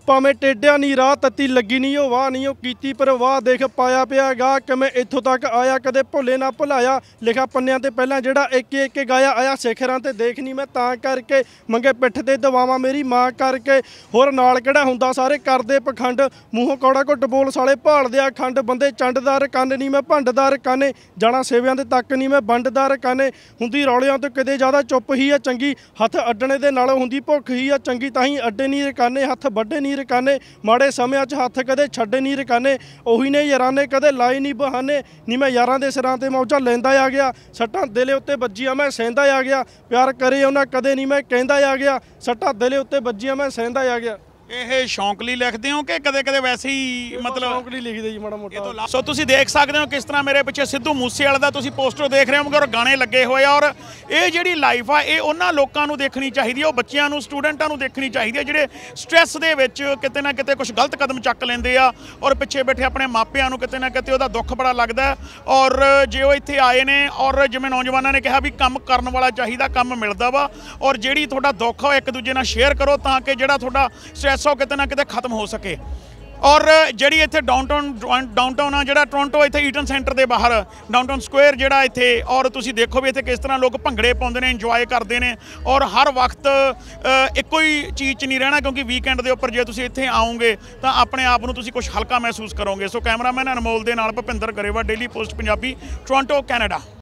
ਭਾਵੇਂ ਟੇਢਿਆਂ ਨੀ ਰਾਹ ਤੱਤੀ ਲੱਗੀ ਨਹੀਂ ਉਹ ਵਾਹ ਨਹੀਂ ਉਹ ਕੀਤੀ ਪਰਵਾਹ ਦੇਖ ਪਾਇਆ ਪਿਆ ਗਾ ਕਿਵੇਂ ਇੱਥੋਂ ਤੱਕ ਆਇਆ ਕਦੇ ਭੁੱਲੇ ਨਾ ਭੁਲਾਇਆ ਲਿਖਾ ਪੰਨਿਆਂ ਤੇ ਪਹਿਲਾਂ ਜਿਹੜਾ ਇੱਕ ਗਾਇਆ ਆਇਆ ਸਿਖਰਾਂ ਤੇ ਦੇਖ ਨਹੀਂ ਮੈਂ ਤਾਂ ਕਰਕੇ ਮੰਗੇ ਪਿੱਠ ਤੇ ਦਵਾਵਾਂ ਮੇਰੀ ਮਾਂ ਕਰਕੇ ਹੋਰ ਨਾਲ ਕਿਹੜਾ ਹੁੰਦਾ ਸਾਰੇ ਕਰਦੇ ਪਖੰਡ ਮੂੰਹੋਂ ਕੌੜਾ ਘੁੱਟ ਬੋਲ ਸਾਲੇ ਭਾਲਦੇ ਆ ਖੰਡ ਬੰਦੇ ਚੰਡਦਾਰ ਕੰਨ ਨਹੀਂ ਮੈਂ ਭੰਡਦਾਰ ਕਾਨੇ ਜਾਣਾ ਸੇਵਿਆਂ ਦੇ ਤੱਕ ਨਹੀਂ ਮੈਂ ਵੰਡਦਾਰ ਕਾਨੇ ਹੁੰਦੀ ਰੌਲਿਆਂ ਤੋਂ ਕਿਤੇ ਜ਼ਿਆਦਾ ਚੁੱਪ ਹੀ ਆ ਚੰਗੀ ਹੱਥ ਅੱਡਣੇ ਦੇ ਨਾਲੋਂ ਹੁੰਦੀ ਭੁੱਖ ਹੀ ਆ ਚੰਗੀ ਤਾਂ ਹੀ ਅੱਡੇ ਨਹੀਂ ਰਕਾਨੇ ਹੱਥ ਵੱਡੇ ਨਹੀਂ ਰਕਾਨੇ ਮਾੜੇ ਸਮਿਆਂ 'ਚ ਹੱਥ ਕਦੇ ਛੱਡੇ ਨਹੀਂ ਰਕਾਨੇ ਉਹੀ ਨੇ ਯਾਰਾਂ ਨੇ ਕਦੇ ਲਾਏ ਨਹੀਂ ਬਹਾਨੇ ਨਹੀਂ ਮੈਂ ਯਾਰਾਂ ਦੇ ਸਿਰਾਂ ਤੇ ਮੌਜਾਂ ਲੈਂਦਾ ਆ ਗਿਆ ਸੱਟਾਂ ਦਿਲੇ ਉੱਤੇ ਵੱਜੀਆਂ ਮੈਂ ਸਹਿੰਦਾ ਆ ਗਿਆ ਪਿਆਰ ਕਰੇ ਉਹਨਾਂ ਕਦੇ ਨਹੀਂ ਮੈਂ ਕਹਿੰਦਾ ਆ ਗਿਆ ਸੱਟਾਂ ਦਿਲੇ ਉੱਤੇ ਵੱਜੀਆਂ ਮੈਂ ਸਹਿੰਦਾ ਆ ਗਿਆ। ਇਹ ਸ਼ੌਂਕ ਲਈ ਲਿਖਦੇ ਹੋ ਕਿ ਕਦੇ ਕਦੇ ਵੈਸੇ ਹੀ ਮਤਲਬ ਸ਼ੌਂਕ ਲਈ ਲਿਖਦੇ ਜੀ ਮਾੜਾ ਮੋਟਾ। ਸੋ ਤੁਸੀਂ ਦੇਖ ਸਕਦੇ ਹੋ ਕਿਸ ਤਰ੍ਹਾਂ ਮੇਰੇ ਪਿੱਛੇ ਸਿੱਧੂ ਮੂਸੇਵਾਲੇ ਦਾ ਤੁਸੀਂ ਪੋਸਟਰ ਦੇਖ ਰਹੇ ਹੋਗੇ ਔਰ ਗਾਣੇ ਲੱਗੇ ਹੋਏ ਆ ਔਰ ਇਹ ਜਿਹੜੀ ਲਾਈਫ ਆ ਇਹ ਉਹਨਾਂ ਲੋਕਾਂ ਨੂੰ ਦੇਖਣੀ ਚਾਹੀਦੀ ਹੈ ਉਹ ਬੱਚਿਆਂ ਨੂੰ ਸਟੂਡੈਂਟਾਂ ਨੂੰ ਦੇਖਣੀ ਚਾਹੀਦੀ ਹੈ ਜਿਹੜੇ ਸਟ੍ਰੈਸ ਦੇ ਵਿੱਚ ਕਿਤੇ ਨਾ ਕਿਤੇ ਕੁਝ ਗਲਤ ਕਦਮ ਚੱਕ ਲੈਂਦੇ ਆ ਔਰ ਪਿੱਛੇ ਬੈਠੇ ਆਪਣੇ ਮਾਪਿਆਂ ਨੂੰ ਕਿਤੇ ਨਾ ਕਿਤੇ ਉਹਦਾ ਦੁੱਖ ਬੜਾ ਲੱਗਦਾ ਔਰ ਜੇ ਉਹ ਇੱਥੇ ਆਏ ਨੇ ਔਰ ਜਿਵੇਂ ਨੌਜਵਾਨਾਂ ਨੇ ਕਿਹਾ ਵੀ ਕੰਮ ਕਰਨ ਵਾਲਾ ਚਾਹੀਦਾ ਕੰਮ ਮਿਲਦਾ ਵਾ ਔਰ ਜਿਹੜੀ ਤੁਹਾਡਾ ਦੁੱਖ ਆ ਇੱਕ ਦੂਜੇ ਨਾਲ ਸ਼ੇਅਰ ਕਰੋ ਤਾਂ ਕਿ ਜਿਹੜਾ ਤੁਹਾਡਾ ਸਟ੍ਰੈਸ ਆ ਕਿਤੇ ਨਾ ਕਿਤੇ ਖਤਮ ਹੋ ਸਕੇ। ਔਰ ਜਿਹੜੀ ਇੱਥੇ ਡਾਊਨਟਾਊਨ ਆ ਜਿਹੜਾ ਟੋਰਾਂਟੋ ਇੱਥੇ ਈਟਨ ਸੈਂਟਰ ਦੇ ਬਾਹਰ ਡਾਊਨਟਾਊਨ ਸਕੁਅਰ ਜਿਹੜਾ ਇੱਥੇ ਔਰ ਤੁਸੀਂ ਦੇਖੋ ਵੀ ਇੱਥੇ ਕਿਸ ਤਰ੍ਹਾਂ ਲੋਕ ਭੰਗੜੇ ਪਾਉਂਦੇ ਨੇ ਇੰਜੋਏ ਕਰਦੇ ਨੇ ਔਰ ਹਰ ਵਕਤ ਇੱਕੋ ਹੀ ਚੀਜ਼ 'ਚ ਨਹੀਂ ਰਹਿਣਾ ਕਿਉਂਕਿ ਵੀਕਐਂਡ ਦੇ ਉੱਪਰ ਜੇ ਤੁਸੀਂ ਇੱਥੇ ਆਓਗੇ ਤਾਂ ਆਪਣੇ ਆਪ ਨੂੰ ਤੁਸੀਂ ਕੁਝ ਹਲਕਾ ਮਹਿਸੂਸ ਕਰੋਗੇ। ਸੋ ਕੈਮਰਾਮੈਨ ਅਨਮੋਲ ਦੇ ਨਾਲ Bhupinder Grewal daily post Punjabi Toronto Canada.